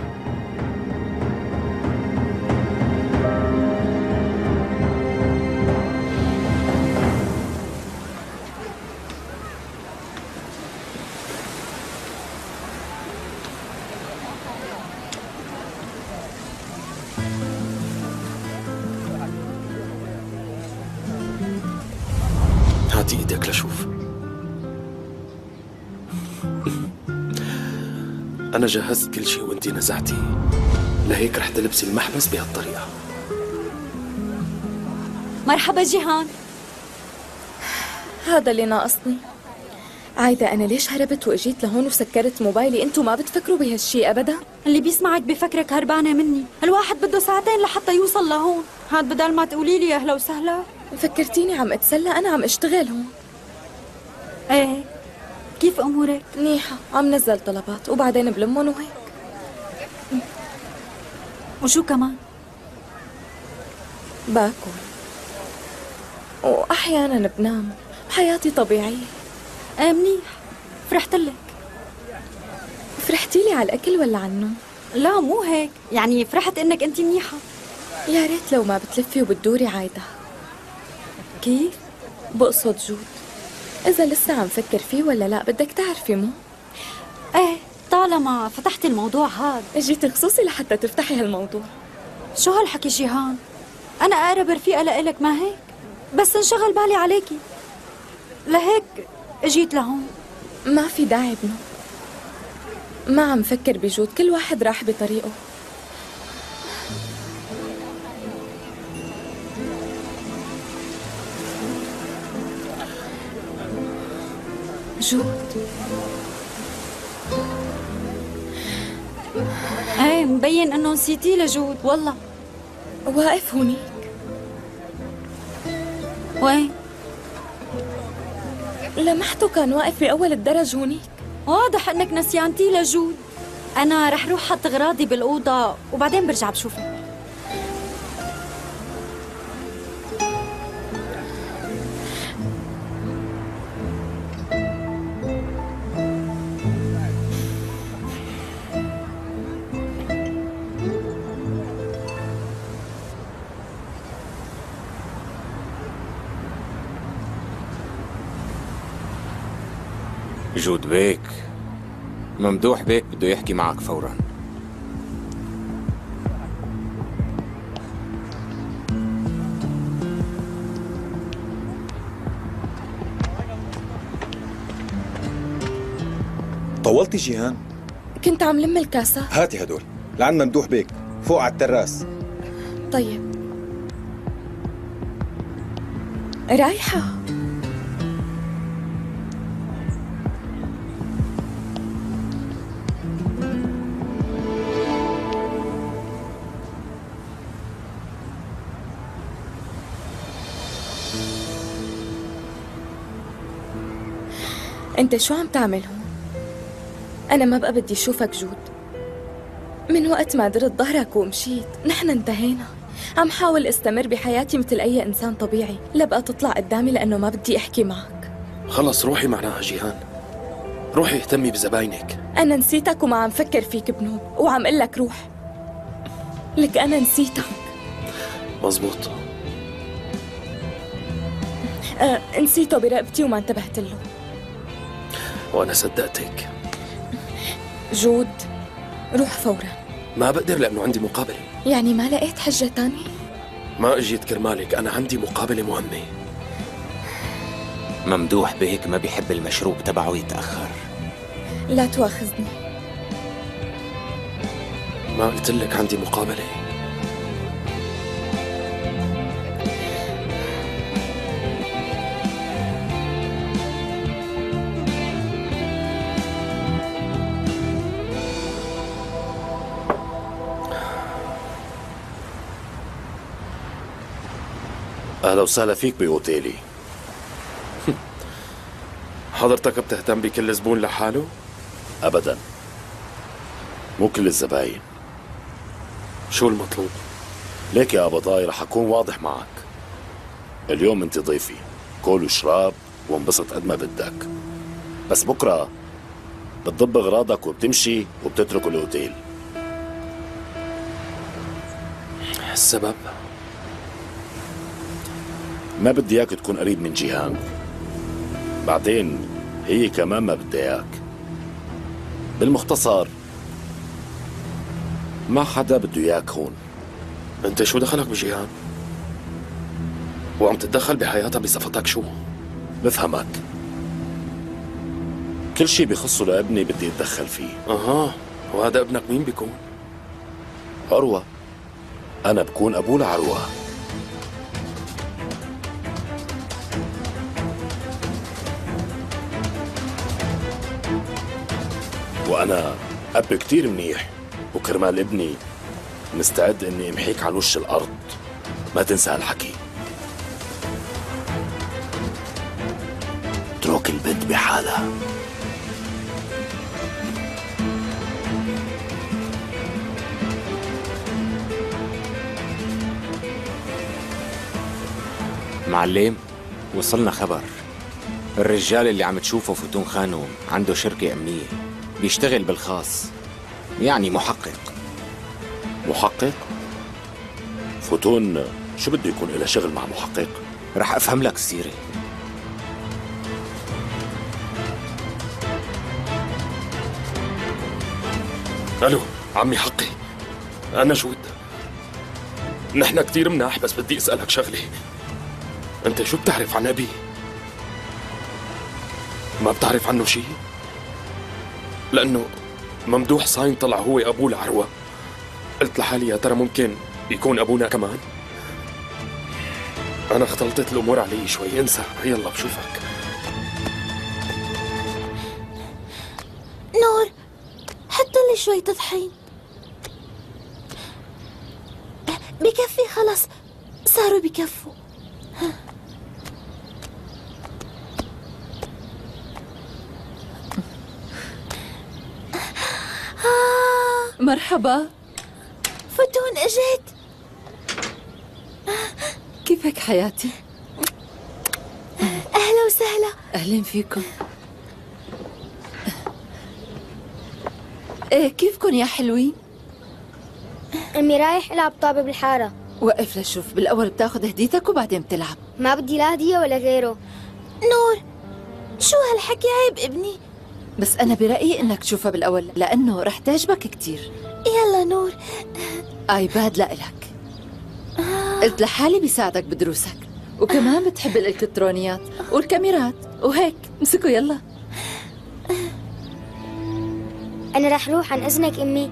هاتي ايدك لشوف. أنا جهزت كل شيء وأنتي نزعتي، لهيك رح تلبسي المحبس بهالطريقة.
مرحبا جيهان.
هذا اللي ناقصني. عايدة أنا ليش هربت وإجيت لهون وسكرت موبايلي؟ أنتوا ما بتفكروا بهالشي أبدا؟
اللي بيسمعك بفكرك هربانة مني. الواحد بده ساعتين لحتى يوصل لهون. هاد بدل ما تقولي لي أهلا وسهلا.
فكرتيني عم أتسلى، أنا عم أشتغل هون.
إيه، كيف أمورك؟
منيحة، عم نزل طلبات وبعدين بلمن وهيك.
وشو كمان؟
باكل وأحيانا بنام. حياتي طبيعية.
ايه منيح، فرحت لك.
فرحتي لي على الأكل ولا على النوم؟
لا مو هيك، يعني فرحت إنك أنت منيحة.
يا ريت لو ما بتلفي وبتدوري عايدة.
كيف؟
بقصد جود، إذا لسه عم فكر فيه ولا لا بدك تعرفي مو؟
ايه، طالما فتحتي الموضوع هاد.
اجيتي خصوصي لحتى تفتحي هالموضوع.
شو هالحكي جيهان؟ أنا أقرب رفيقة لإلك ما هيك؟ بس انشغل بالي عليكي، لهيك اجيت لهون.
ما في داعي ابنه، ما عم فكر بجود، كل واحد راح بطريقه. جود
ايه مبين انه نسيتي لجود. والله
واقف هونيك.
وين؟
لمحته كان واقف بأول الدرج هونيك.
واضح انك نسيانتي لجود. انا رح روح حط اغراضي بالاوضه وبعدين برجع بشوفك.
جود بيك، ممدوح بيك بده يحكي معك فورا.
طولتي جيهان؟
كنت عم لم الكاسات.
هاتي هدول لعند ممدوح بيك فوق على التراس.
طيب رايحة. انت شو عم تعمل هون؟ انا ما بقى بدي اشوفك جود. من وقت ما درت ظهرك ومشيت نحن انتهينا. عم حاول استمر بحياتي مثل اي انسان طبيعي، لا بقى تطلع قدامي لانه ما بدي احكي معك.
خلص روحي معناها جيهان، روحي اهتمي بزباينك.
انا نسيتك وما عم فكر فيك بنوب، وعم قل لك روح. لك انا نسيتك.
مزبوط.
أه نسيته برقبتي وما انتبهت له.
وانا صدقتك.
جود روح فورا.
ما بقدر لانه عندي مقابله.
يعني ما لقيت حجه تانية؟
ما اجيت كرمالك، انا عندي مقابله مهمه.
ممدوح بيك ما بيحب المشروب تبعه يتاخر.
لا تواخذني.
ما قلت لك عندي مقابله؟
أهلا وسهلا فيك بأوتيلي.
حضرتك بتهتم بكل زبون لحاله؟
أبدا، مو كل الزباين.
شو المطلوب؟
ليك يا أبطاي رح أكون واضح معك. اليوم أنت ضيفي، كول وشراب وانبسط قد ما بدك، بس بكرة بتضب أغراضك وبتمشي وبتترك الأوتيل.
السبب؟
ما بدي اياك تكون قريب من جيهان، بعدين هي كمان ما بدي اياك. بالمختصر ما حدا بده اياك هون.
انت شو دخلك بجيهان؟ وعم تتدخل بحياتها بصفتك شو؟
بفهمك، كل شي بخصه لابني بدي اتدخل فيه.
اها، وهذا ابنك مين بيكون؟
عروة. انا بكون ابوه لعروة. وأنا أب كتير منيح، وكرمال ابني مستعد إني أمحيك عن وش الأرض. ما تنسى هالحكي. اترك البنت بحالها.
معلم، وصلنا خبر. الرجال اللي عم تشوفه فتون خانم عنده شركة أمنية، بيشتغل بالخاص، يعني محقق.
محقق؟ فتون شو بده يكون إلها شغل مع محقق؟
رح أفهم لك السيرة.
ألو عمي حقي، أنا جود. نحن كتير مناح، بس بدي أسألك شغلة. أنت شو بتعرف عن أبي؟ ما بتعرف عنه شيء؟ لأنه ممدوح صاين طلع هو أبوه لعروة. قلت لحالي يا ترى ممكن يكون أبونا كمان؟ أنا اختلطت الأمور علي شوي. انسى، يلا بشوفك.
نور، حط لي شوي طحين. بكفي خلص، صاروا بكفوا.
مرحبا.
فتون اجت.
كيفك حياتي؟
اهلا وسهلا.
اهلين فيكم. ايه كيفكن يا حلوين؟
امي رايح العب طابة بالحارة.
وقف لشوف، بالاول بتاخذ هديتك وبعدين بتلعب.
ما بدي لا هدية ولا غيره.
نور، شو هالحكي؟ عيب ابني.
بس انا برأيي انك تشوفها بالاول لانه رح تعجبك كتير.
يلا نور.
ايباد لإلك. قلت لحالي بيساعدك بدروسك، وكمان بتحب الالكترونيات والكاميرات وهيك. امسكوا يلا.
أنا رح روح عن إذنك أمي.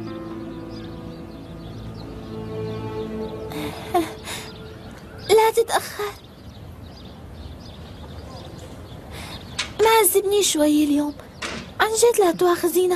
لا تتأخر. معذبني شوي اليوم، عن جد لا تواخذينا.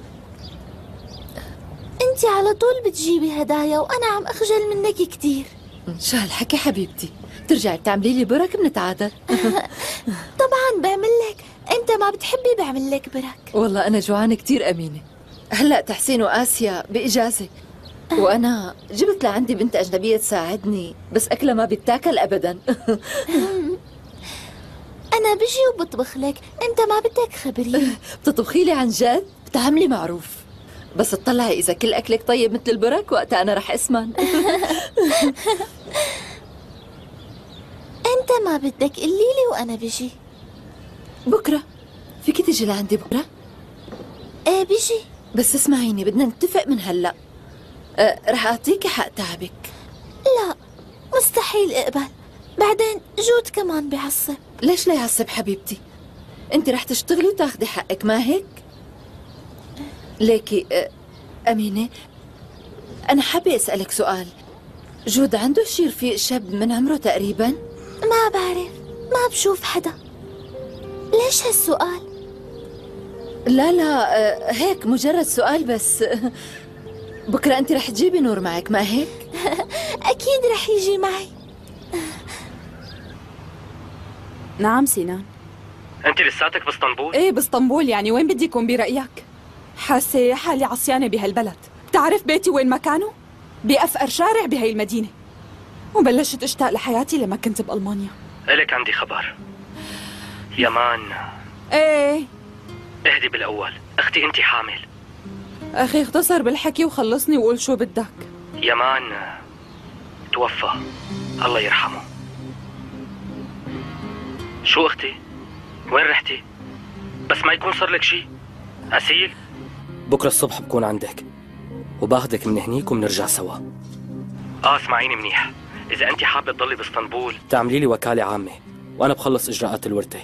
انت على طول بتجيبي هدايا وانا عم اخجل منك كتير.
شو هالحكي حبيبتي؟ بترجعي بتعملي لي برك بنتعادل.
طبعا بعمل لك، انت ما بتحبي بعمل لك برك.
والله انا جوعانه كتير امينه. هلا تحسين وآسيا باجازه، وانا جبت لعندي بنت اجنبيه تساعدني، بس اكلها ما بيتاكل ابدا.
انا بجي وبطبخ لك، انت ما بدك خبريني.
بتطبخي لي عن جد؟ بتعملي معروف، بس اطلعي اذا كل اكلك طيب مثل البرك وقتها انا رح اسمن.
انت ما بدك قلي لي وانا بجي.
بكره فيكي تجي لعندي بكره؟
ايه بجي،
بس اسمعيني بدنا نتفق من هلا. أه رح اعطيكي حق تعبك.
لا مستحيل اقبل، بعدين جود كمان بيعصب.
ليش لا يعصب حبيبتي؟ انت رح تشتغلي وتاخدي حقك، ما هيك؟ ليكي أه امينه، انا حابه اسالك سؤال. جود عنده شي رفيق شاب من عمره تقريبا؟
ما بعرف، ما بشوف حدا. ليش هالسؤال؟
لا لا أه هيك مجرد سؤال بس. بكره انت رح تجيبي نور معك، ما هيك؟
اكيد رح يجي معي.
نعم سينان.
انت لساتك باسطنبول؟
ايه باسطنبول، يعني وين بدي يكون برأيك؟ حاسه حالي عصيانه بهالبلد. بتعرف بيتي وين مكانه؟ بأفقر شارع بهي المدينة. وبلشت اشتاق لحياتي لما كنت بألمانيا.
إلك عندي خبر. يمان.
ايه
اهدي بالأول، أختي أنت حامل.
أخي اختصر بالحكي وخلصني وقول شو بدك.
يمان توفى، الله يرحمه. شو أختي؟ وين رحتي؟ بس ما يكون صار لك شي. أسيل؟ بكرة الصبح بكون عندك وباخدك من هنيك وبنرجع سوا. اه اسمعيني منيح، إذا أنت حابة تضلي باسطنبول تعملي لي وكالة عامة وأنا بخلص إجراءات الورثة.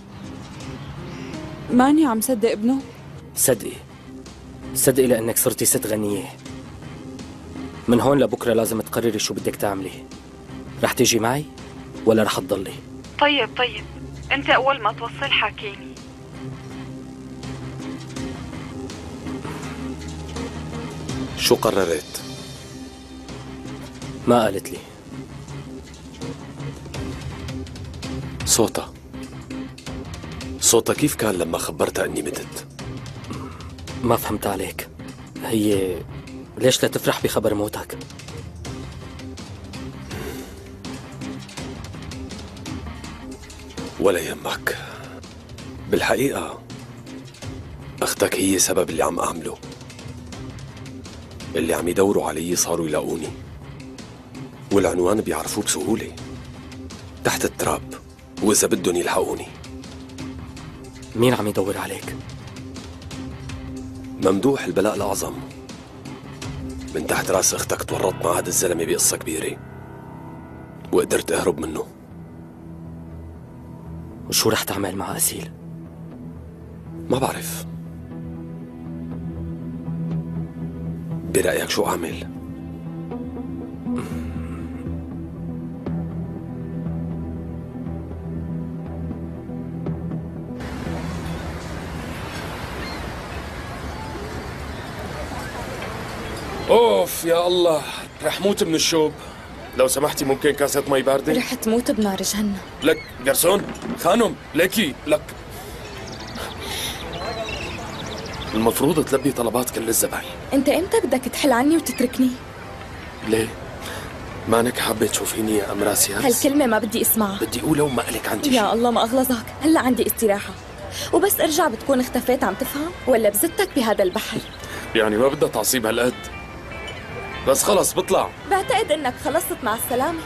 ماني عم صدق ابنه.
صدقي صدقي لأنك صرتي ست غنية. من هون لبكرة لازم تقرري شو بدك تعملي. رح تيجي معي ولا رح تضلي؟
طيب طيب، أنت أول ما توصل حاكيني.
شو قررت؟
ما قالت لي.
صوتها صوتها كيف كان لما خبرتها اني متت؟
ما فهمت عليك. هي ليش لا تفرح بخبر موتك؟
ولا يهمك، بالحقيقة أختك هي سبب اللي عم أعمله. اللي عم يدوروا علي صاروا يلاقوني، والعنوان بيعرفوه بسهولة، تحت التراب، وإذا بدهم يلحقوني.
مين عم يدور عليك؟
ممدوح البلاء الأعظم. من تحت راس أختك تورطت مع هذا الزلمة بقصة كبيرة وقدرت أهرب منه.
وشو رح تعمل مع أسيل؟
ما بعرف. برأيك شو أعمل؟
اوف يا الله، رح موت من الشوب. لو سمحتي ممكن كاسة مي باردة؟
رح تموت بنار جهنم.
لك جرسون، خانم، ليكي، لك.
المفروض تلبي طلبات كل الزباين.
انت امتى بدك تحل عني وتتركني؟
ليه؟ مانك حابة تشوفيني يا أمراسياس؟
هالكلمة ما بدي اسمعها.
بدي أقولها وما قلك عندي
يا
شيء.
الله ما أغلظك، هلا عندي استراحة وبس ارجع بتكون اختفيت. عم تفهم ولا بزتك بهذا البحر؟
يعني ما بدها تعصيب هالقد. بس خلص بطلع.
بعتقد انك خلصت، مع السلامة.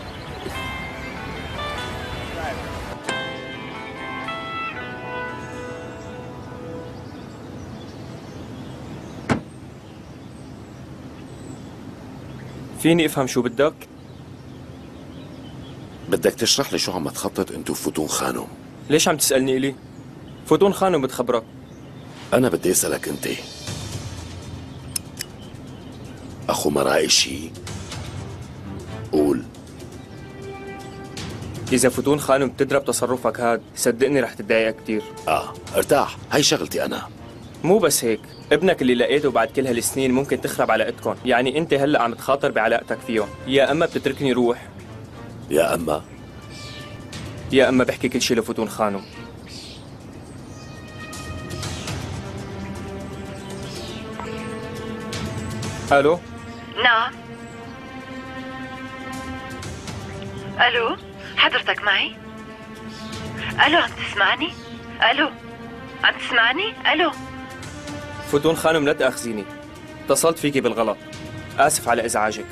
فيني افهم شو بدك؟
بدك تشرح لي شو عم تخطط انت وفتون خانم؟
ليش عم تسألني إلي؟ فتون خانم بتخبرك.
أنا بدي أسألك أنت، أخو مرائي شي؟ قول.
إذا فتون خانم بتدرى بتصرفك هاد صدقني رح تتضايق كتير.
آه ارتاح، هاي شغلتي أنا.
مو بس هيك، ابنك اللي لقيته بعد كل هالسنين ممكن تخرب علاقتكم، يعني أنت هلأ عم تخاطر بعلاقتك فيهم، يا أما بتتركني روح
يا أما
يا أما بحكي كل شي لفتون خانم. ألو؟
نعم. ألو؟ حضرتك معي؟ ألو عم تسمعني؟ ألو؟ عم تسمعني؟ ألو؟
فتون خانم لا تأخذيني، اتصلت فيكي بالغلط، آسف على إزعاجك.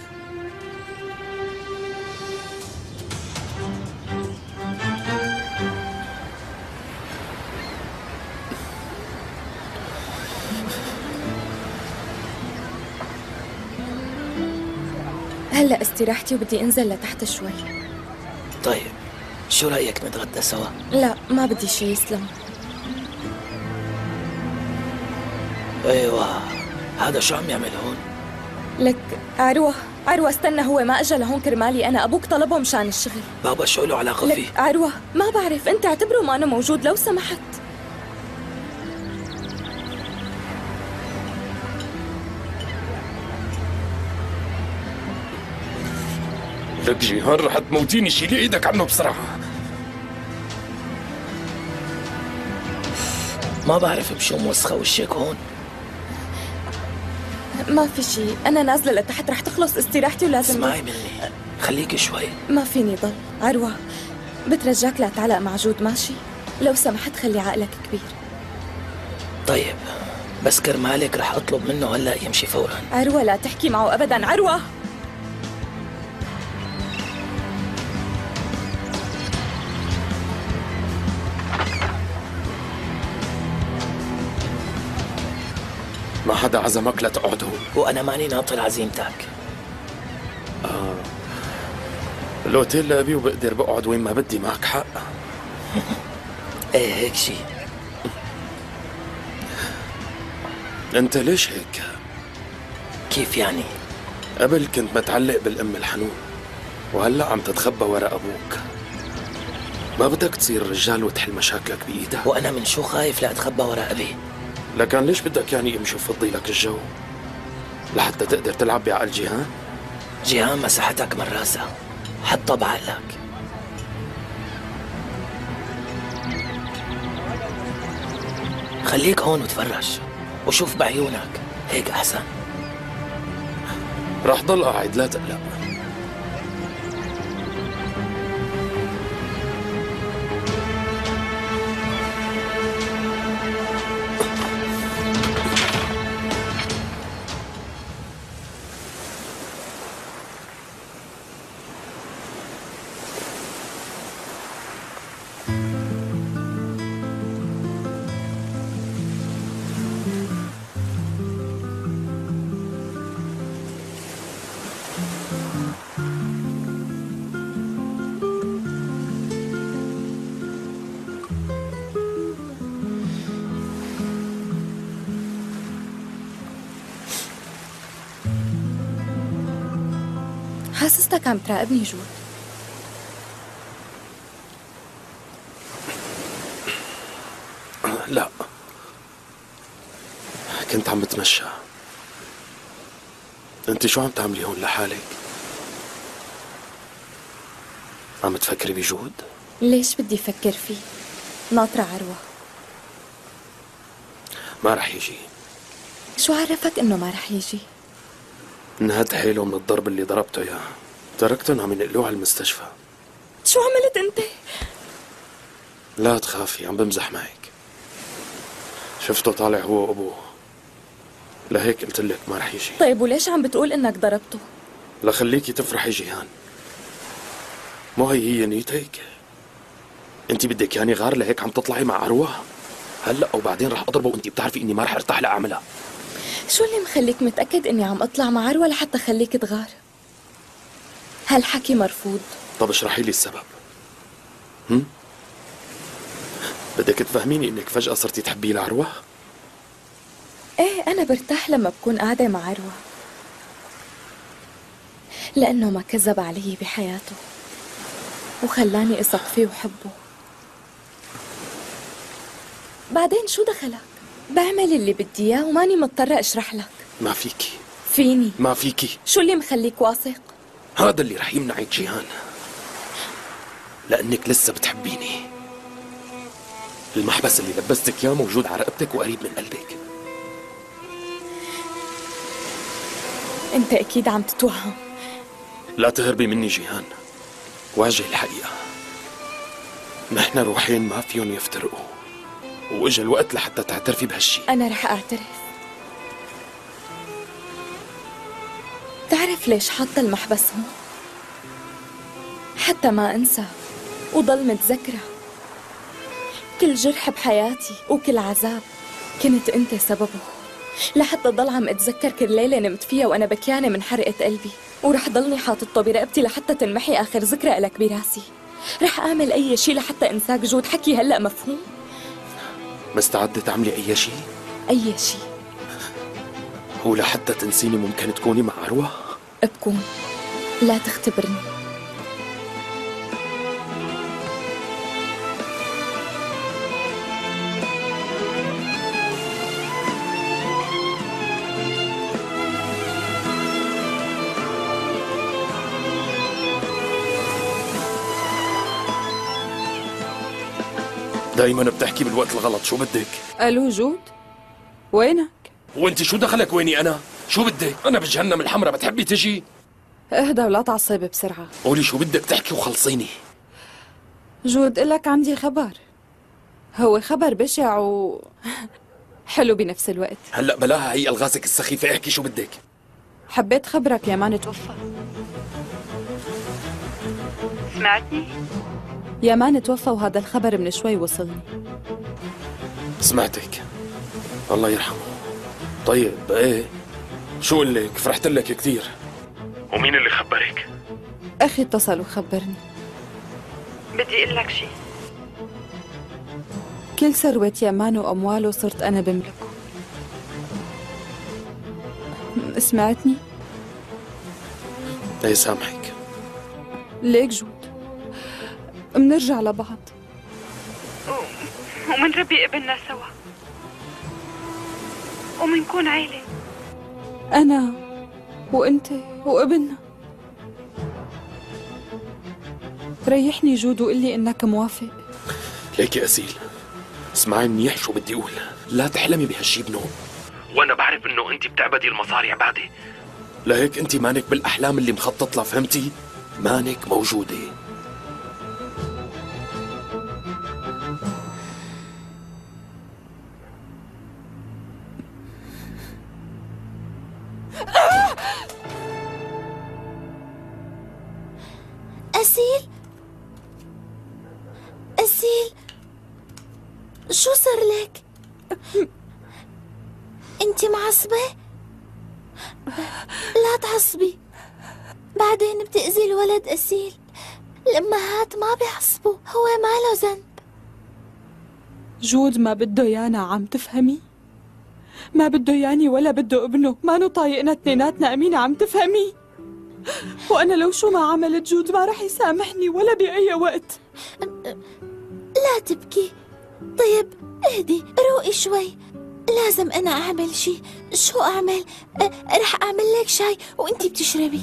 هلا استراحتي وبدي انزل لتحت شوي.
طيب شو رأيك نتغدى سوا؟
لا ما بدي شي يسلم.
ايوه هذا شو عم يعمل هون؟
لك عروة عروة استنى، هو ما اجى لهون كرمالي انا، ابوك طلبه مشان الشغل.
بابا شو له علاقة فيه؟
لك عروة ما بعرف، انت اعتبره ما انا موجود لو سمحت.
لك جيهان رح تموتيني، شيلي ايدك عنه بسرعة.
ما بعرف بشو موسخة وشك هون.
ما في شي، أنا نازلة لتحت رح تخلص استراحتي ولازم
اسمعي مني، خليكي شوي.
ما فيني ضل. عروة بترجاك لا تعلق مع جود ماشي؟ لو سمحت خلي عقلك كبير.
طيب بس كرمالك رح أطلب منه هلأ يمشي فورا.
عروة لا تحكي معه أبدا. عروة
ما حدا عزمك لتقعد هون.
وأنا ماني ناطر عزيمتك.
آه. الأوتيل لأبي وبقدر بقعد وين ما بدي، معك حق.
ايه هيك شي.
انت ليش هيك؟
كيف يعني؟
قبل كنت متعلق بالأم الحنون، وهلأ عم تتخبى ورا أبوك. ما بدك تصير رجال وتحل مشاكلك بإيدك.
وأنا من شو خايف لا أتخبى ورا أبي؟
لكن ليش بدك يعني امشي وفضي لك الجو لحتى تقدر تلعب بعقل جيهان؟
جيهان مسحتك من راسها، حطها بعقلك. خليك هون وتفرج وشوف بعيونك، هيك أحسن.
رح ضل قاعد لا تقلق.
حاسستك عم تراقبني جود.
لا، كنت عم بتمشى. انت شو عم تعملي هون لحالك؟ عم تفكري بجود؟
ليش بدي افكر فيه؟ ناطرة عروة.
ما رح يجي.
شو عرفك انه ما رح يجي؟
انهد حيله من الضرب اللي ضربته اياه. تركتهم عم ينقلوه على المستشفى.
شو عملت انت؟
لا تخافي، عم بمزح معك. شفته طالع هو وابوه، لهيك قلت لك ما رح يجي.
طيب وليش عم بتقول انك ضربته؟
لخليكي تفرحي جيهان. مو هي هي نيتك؟ انت بدك ياني غار لهيك عم تطلعي مع عروة؟ هلا وبعدين رح اضربه وانت بتعرفي اني ما رح ارتاح لاعملها.
شو اللي مخليك متأكد اني عم اطلع مع عروة لحتى خليك تغار؟ هالحكي مرفوض.
طب اشرحي لي السبب. هم؟ بدك تفهميني انك فجأة صرتي تحبي لعروة؟
ايه انا برتاح لما بكون قاعدة مع عروة. لأنه ما كذب علي بحياته وخلاني أثق فيه وحبه. بعدين شو دخلك؟ بعمل اللي بدي إياه وماني مضطرة أشرح لك.
ما فيكي.
فيني.
ما فيكي.
شو اللي مخليك واثق؟
هذا اللي رح يمنعك جيهان، لأنك لسه بتحبيني. المحبس اللي لبستك إياه موجود على رقبتك وقريب من قلبك.
أنت أكيد عم تتوهم.
لا تهربي مني جيهان، واجهي الحقيقة. نحن روحين ما فيهم يفترقوا، وإجا الوقت لحتى تعترفي بهالشي.
أنا رح أعترف. تعرف ليش حاطة المحبس هون؟ حتى ما أنسى وضل متذكرة. كل جرح بحياتي وكل عذاب كنت أنت سببه، لحتى ضل عم أتذكر كل ليلة نمت فيها وأنا بكيانة من حرقة قلبي، ورح ضلني حاططه برقبتي لحتى تنمحي آخر ذكرى إلك براسي. رح أعمل أي شي لحتى أنساك جود. حكي هلأ مفهوم؟
مستعدة تعملي أي شي؟
أي شي.
ولحتى تنسيني ممكن تكوني مع عروة؟
بكون. لا تختبرني.
دايما بتحكي بالوقت الغلط. شو بدك؟
الو جود، وينك؟
وانت شو دخلك ويني انا؟ شو بدك؟ انا بجهنم الحمراء، بتحبي تجي؟
اهدى ولا تعصب بسرعة.
قولي شو بدك تحكي وخلصيني.
جود إلك عندي خبر، هو خبر بشع و حلو بنفس الوقت.
هلا بلاها هي الغازك السخيفة، احكي شو بدك.
حبيت خبرك يامان توفى.
سمعتني؟
يامان توفى وهذا الخبر من شوي وصلني.
سمعتك، الله يرحمه. طيب ايه شو قل لك؟ فرحت لك كثير.
ومين اللي خبرك؟
أخي اتصل وخبرني.
بدي أقول لك شيء.
كل ثروة يامان وأمواله صرت أنا بملكه. سمعتني؟
ايه سامحك.
ليك جود، منرجع لبعض
ومنربي ابننا سوا ومنكون عيلة،
أنا وأنت وابننا. ريحني جود وقل لي إنك موافق.
ليكي أسيل، اسمعي منيح شو بدي أقول. لا تحلمي بهالشي بنوم.
وأنا بعرف إنه أنت بتعبدي المصاري عبادة.
لهيك أنت مانك بالأحلام اللي مخطط لها، فهمتي؟ مانك موجودة.
أسيل، أسيل، شو صار لك؟ انتي معصبة؟ لا تعصبي، بعدين بتأذي الولد. أسيل، الأمهات ما بيعصبوا، هو ما له ذنب.
جود ما بده يانا، عم تفهمي؟ ما بده ياني ولا بده ابنه، ما نو طايقنا اثنيناتنا. أمينة عم تفهمي؟ وأنا لو شو ما عملت جود ما رح يسامحني ولا بأي وقت.
لا تبكي. طيب اهدي، روقي شوي. لازم أنا أعمل شي. شو أعمل؟ أه رح أعمل لك شاي وأنتي بتشربي.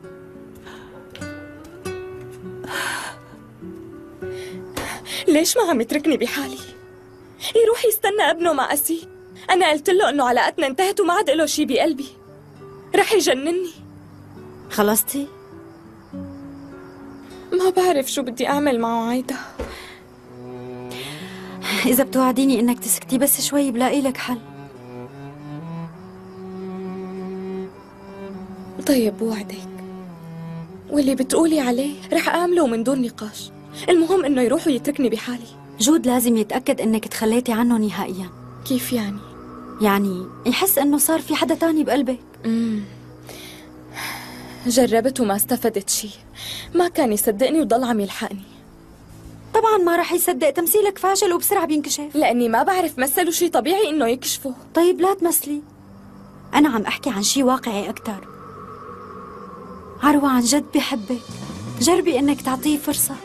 ليش ما عم يتركني بحالي؟ يروح يستنى ابنه مع أسيل. أنا قلت له إنه علاقتنا انتهت وما عاد له شي بقلبي. رح يجنني.
خلصتي؟
ما بعرف شو بدي أعمل معه عايدة.
إذا بتوعديني إنك تسكتي بس شوي بلاقي لك حل.
طيب بوعدك، واللي بتقولي عليه رح أعمله من دون نقاش. المهم إنه يروح ويتركني بحالي.
جود لازم يتأكد إنك تخليتي عنه نهائياً.
كيف يعني؟
يعني يحس إنه صار في حدا تاني بقلبك.
امم جربت وما استفدت شي. ما كان يصدقني وضل عم يلحقني.
طبعاً ما رح يصدق، تمثيلك فاشل وبسرعة بينكشف.
لأني ما بعرف مثل وشي طبيعي إنه يكشفه.
طيب لا تمثلي، أنا عم أحكي عن شي واقعي أكتر. عروة عن جد بحبك، جربي إنك تعطيه فرصة.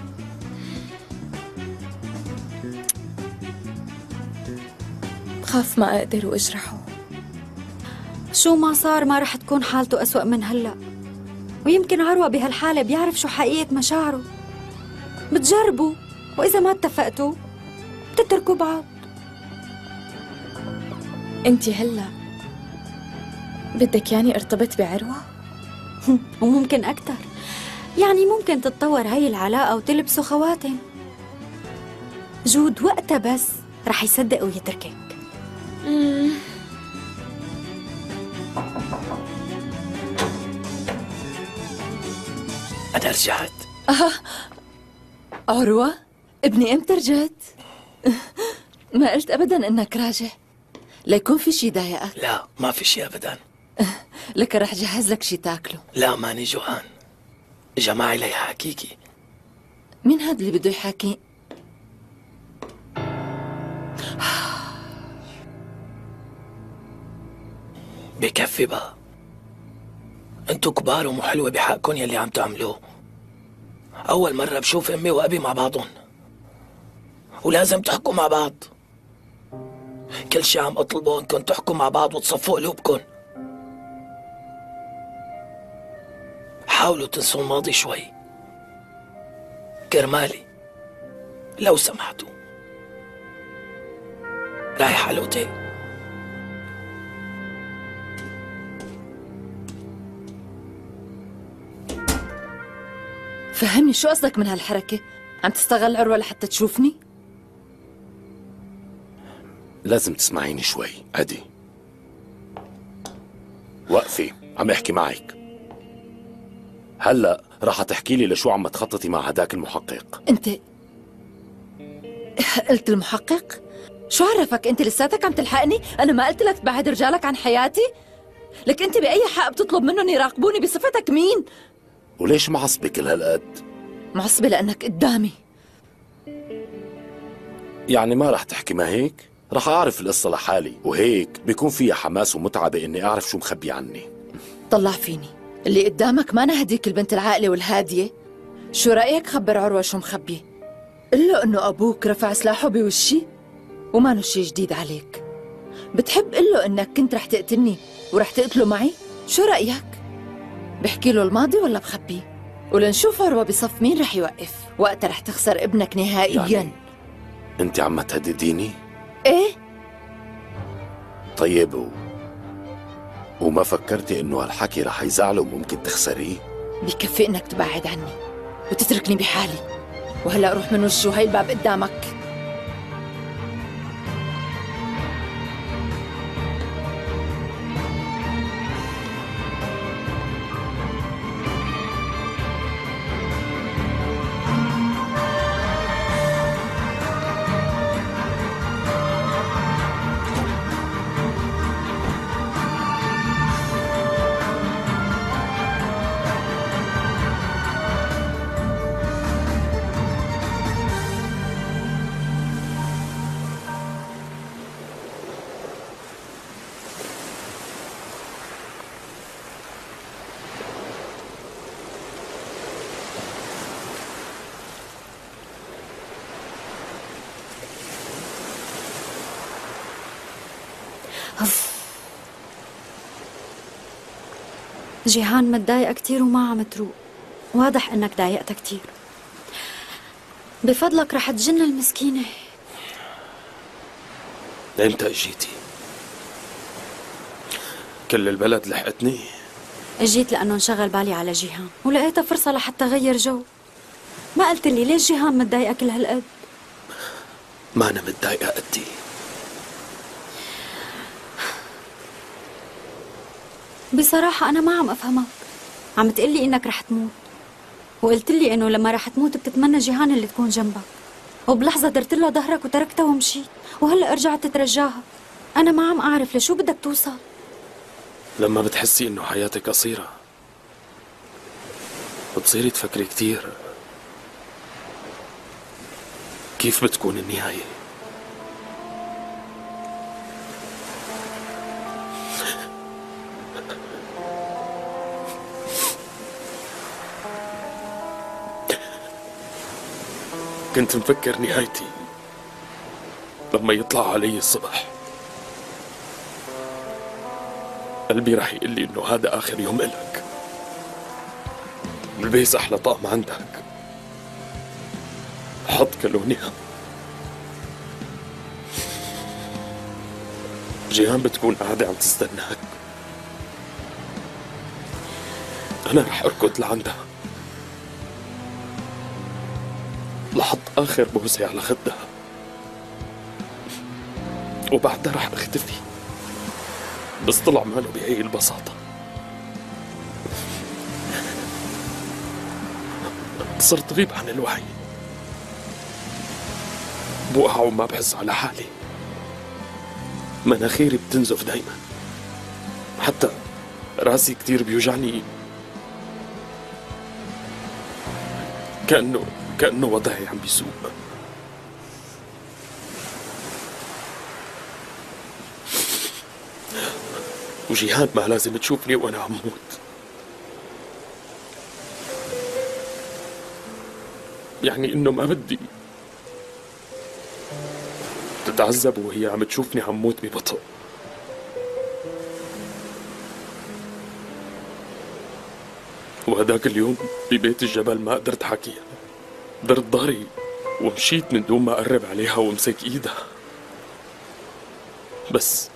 بخاف ما أقدر وأجرحه.
شو ما صار ما رح تكون حالته أسوأ من هلأ، ويمكن عروة بهالحالة بيعرف شو حقيقة مشاعره. بتجربوا، وإذا ما اتفقتوا بتتركوا بعض.
أنت هلأ بدك يعني ارتبط بعروة؟
وممكن أكتر، يعني ممكن تتطور هاي العلاقة وتلبسوا خواتم. جود وقتها بس رح يصدق ويتركك.
مم.
أنا رجعت.
آه. عروة ابني امتى رجعت؟ ما قلت أبدا إنك راجع، ليكون في شي ضايقك.
لا ما في شي أبدا.
لك رح جهز لك شي تاكله.
لا ماني جوعان، جماعي ليحاكيكي.
مين هاد اللي بده يحاكي؟
بكفي بقى، انتو كبار ومو حلوة بحقكن يلي عم تعملوه. أول مرة بشوف أمي وأبي مع بعضهم، ولازم تحكوا مع بعض. كل شي عم أطلبه إنكم تحكوا مع بعض وتصفوا قلوبكن. حاولوا تنسوا الماضي شوي كرمالي لو سمحتوا. رايح على الأوتيل.
فهمني شو قصدك من هالحركة؟ عم تستغل عروة لحتى تشوفني؟
لازم تسمعيني شوي عدي. وقفي، عم احكي معك. هلا راح تحكي لي لشو عم تخططي مع هداك المحقق.
انت قلت المحقق؟ شو عرفك انت لساتك عم تلحقني؟ انا ما قلت لك تبعد رجالك عن حياتي؟ لك انت بأي حق بتطلب منهم يراقبوني؟ بصفتك مين؟
وليش معصبة كل هالقد؟
معصبة لأنك قدامي.
يعني ما رح تحكي ما هيك؟ رح أعرف القصة لحالي، وهيك بيكون فيها حماس ومتعة بإني أعرف شو مخبي عني.
طلع فيني، اللي قدامك ما أنا هديك البنت العاقلة والهادية. شو رأيك خبر عروة شو مخبي؟ قل له إنه أبوك رفع سلاحه بوشي وما له شي جديد عليك. بتحب قل له إنك كنت رح تقتلني ورح تقتله معي؟ شو رأيك؟ بحكي له الماضي ولا بخبيه؟ ولنشوف عروة بصف مين رح يوقف. وقتها رح تخسر ابنك نهائياً.
يعني أنت عم تهدديني؟
إيه؟
طيب و... وما فكرتي إنه هالحكي رح يزعله وممكن تخسريه؟
بكفي إنك تبعد عني وتتركني بحالي. وهلأ روح من وشه، هاي الباب قدامك.
جيهان متضايقة كتير وما عم تروق، واضح انك ضايقتها كتير. بفضلك رح تجن المسكينة.
امتى اجيتي؟ كل البلد لحقتني.
اجيت لانه انشغل بالي على جيهان ولقيتها فرصة لحتى غير جو. ما قلت لي ليش جيهان متضايقة كل هالقد؟
ما انا متضايقة قدي.
بصراحة أنا ما عم أفهمك. عم تقلي إنك رح تموت، وقلت لي إنه لما رح تموت بتتمنى جيهان اللي تكون جنبك، وبلحظة درت له ظهرك وتركتها ومشيت، وهلأ رجعت تترجاها. أنا ما عم أعرف لشو بدك توصل.
لما بتحسي إنه حياتك قصيرة بتصيري تفكري كتير كيف بتكون النهاية. كنت مفكر نهايتي لما يطلع علي الصبح قلبي رح يقول لي انه هذا اخر يوم إلك. البس احلى طقم عندك، حط كالونيها، جيهان بتكون قاعدة عم تستناك، أنا رح أركض لعندها لحط آخر بوسة على خدها، وبعدها رح أختفي. بس طلع ماله بهي البساطة. صرت غيب عن الوعي، بوقع وما بحس على حالي، مناخيري بتنزف دايما، حتى راسي كتير بيوجعني، كأنه كأنه وضعي عم بيسوء. وجيهان ما لازم تشوفني وأنا عم موت، يعني إنه ما بدي تتعذب وهي عم تشوفني عم موت ببطء. وهداك اليوم ببيت الجبل ما قدرت حكيها، درت ظهري ومشيت من دون ما أقرب عليها وامسك إيدها، بس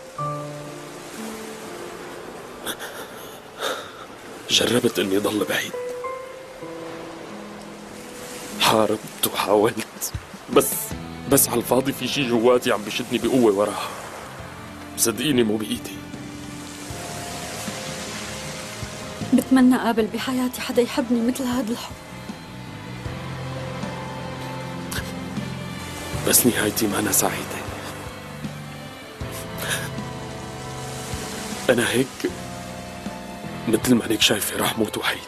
جربت إني ضل بعيد، حاربت وحاولت، بس بس على الفاضي في شي جواتي عم بشدني بقوة وراها، صدقيني مو بإيدي.
بتمنى قابل بحياتي حدا يحبني مثل هذا الحب،
بس نهايتي ما أنا سعيدة. أنا هيك مثل ما هيك شايفة راح موت وحيد.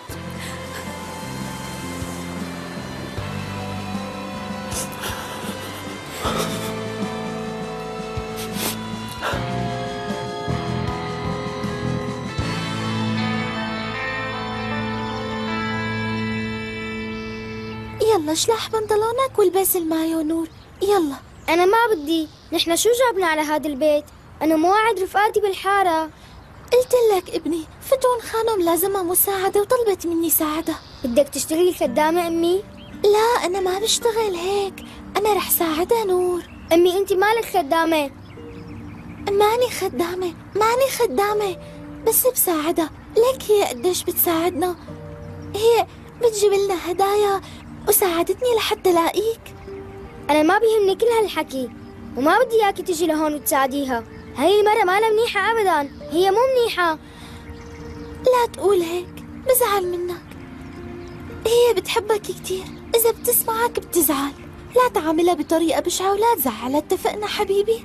يلا اشلح بنطلونك والبس المايو نور، يلا.
أنا ما بدي، نحن شو جابنا على هذا البيت؟ أنا مواعد رفقاتي بالحارة.
قلت لك ابني، فتون خانم لازمها مساعدة وطلبت مني ساعدها.
بدك تشتغلي خدامة أمي؟
لا أنا ما بشتغل هيك، أنا رح ساعدها نور.
أمي أنت مالك خدامة؟
ماني خدامة، ماني خدامة، بس بساعدها. ليك هي قديش بتساعدنا، هي بتجيب لنا هدايا وساعدتني لحتى لاقيك.
أنا ما بيهمني كل هالحكي، وما بدي إياكي تجي لهون وتساعديها. هاي المرة ما لها منيحة أبدا، هي مو منيحة.
لا تقول هيك، بزعل منك. هي بتحبك كتير، إذا بتسمعك بتزعل. لا تعاملها بطريقة بشعة ولا تزعلها، اتفقنا حبيبي؟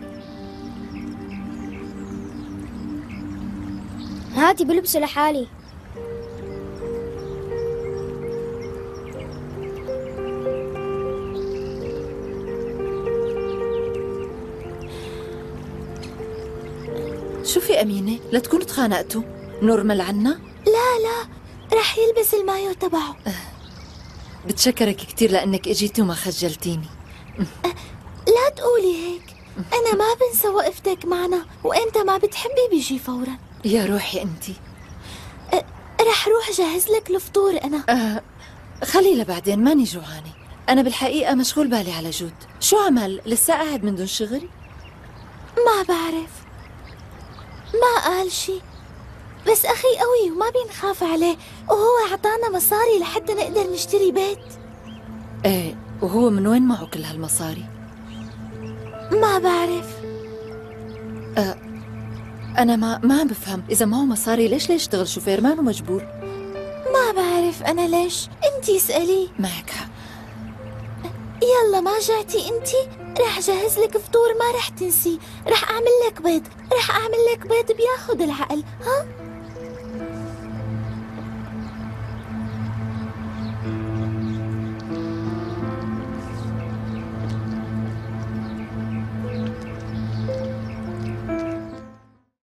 هاتي بلبسه لحالي.
شوفي أمينة، لا تكونوا تخانقتوا، نور ملعنا؟
لا لا، رح يلبس المايو تبعه.
بتشكرك كتير لأنك اجيتي وما خجلتيني.
لا تقولي هيك، أنا ما بنسى وقفتك معنا، وإنت ما بتحبي بيجي فورا.
يا روحي أنتي.
أه رح روح جهز لك الفطور أنا.
أه خلي لبعدين، ماني جوعانة. أنا بالحقيقة مشغول بالي على جود. شو عمل؟ لسه قاعد من دون شغل؟
ما بعرف، ما قال شي، بس أخي قوي وما بينخاف عليه، وهو عطانا مصاري لحتى نقدر نشتري بيت.
ايه، وهو من وين معه كل هالمصاري؟
ما بعرف.
أه أنا ما ما عم بفهم، إذا معه مصاري ليش ليش يشتغل شوفير؟ مانو مجبور.
ما بعرف أنا ليش، أنتي اسألي.
معك حق.
يلا ما جعتي أنتي؟ رح جهز لك فطور ما رح تنسي، رح أعمل لك بيض، رح أعمل لك بيض بياخد العقل، ها؟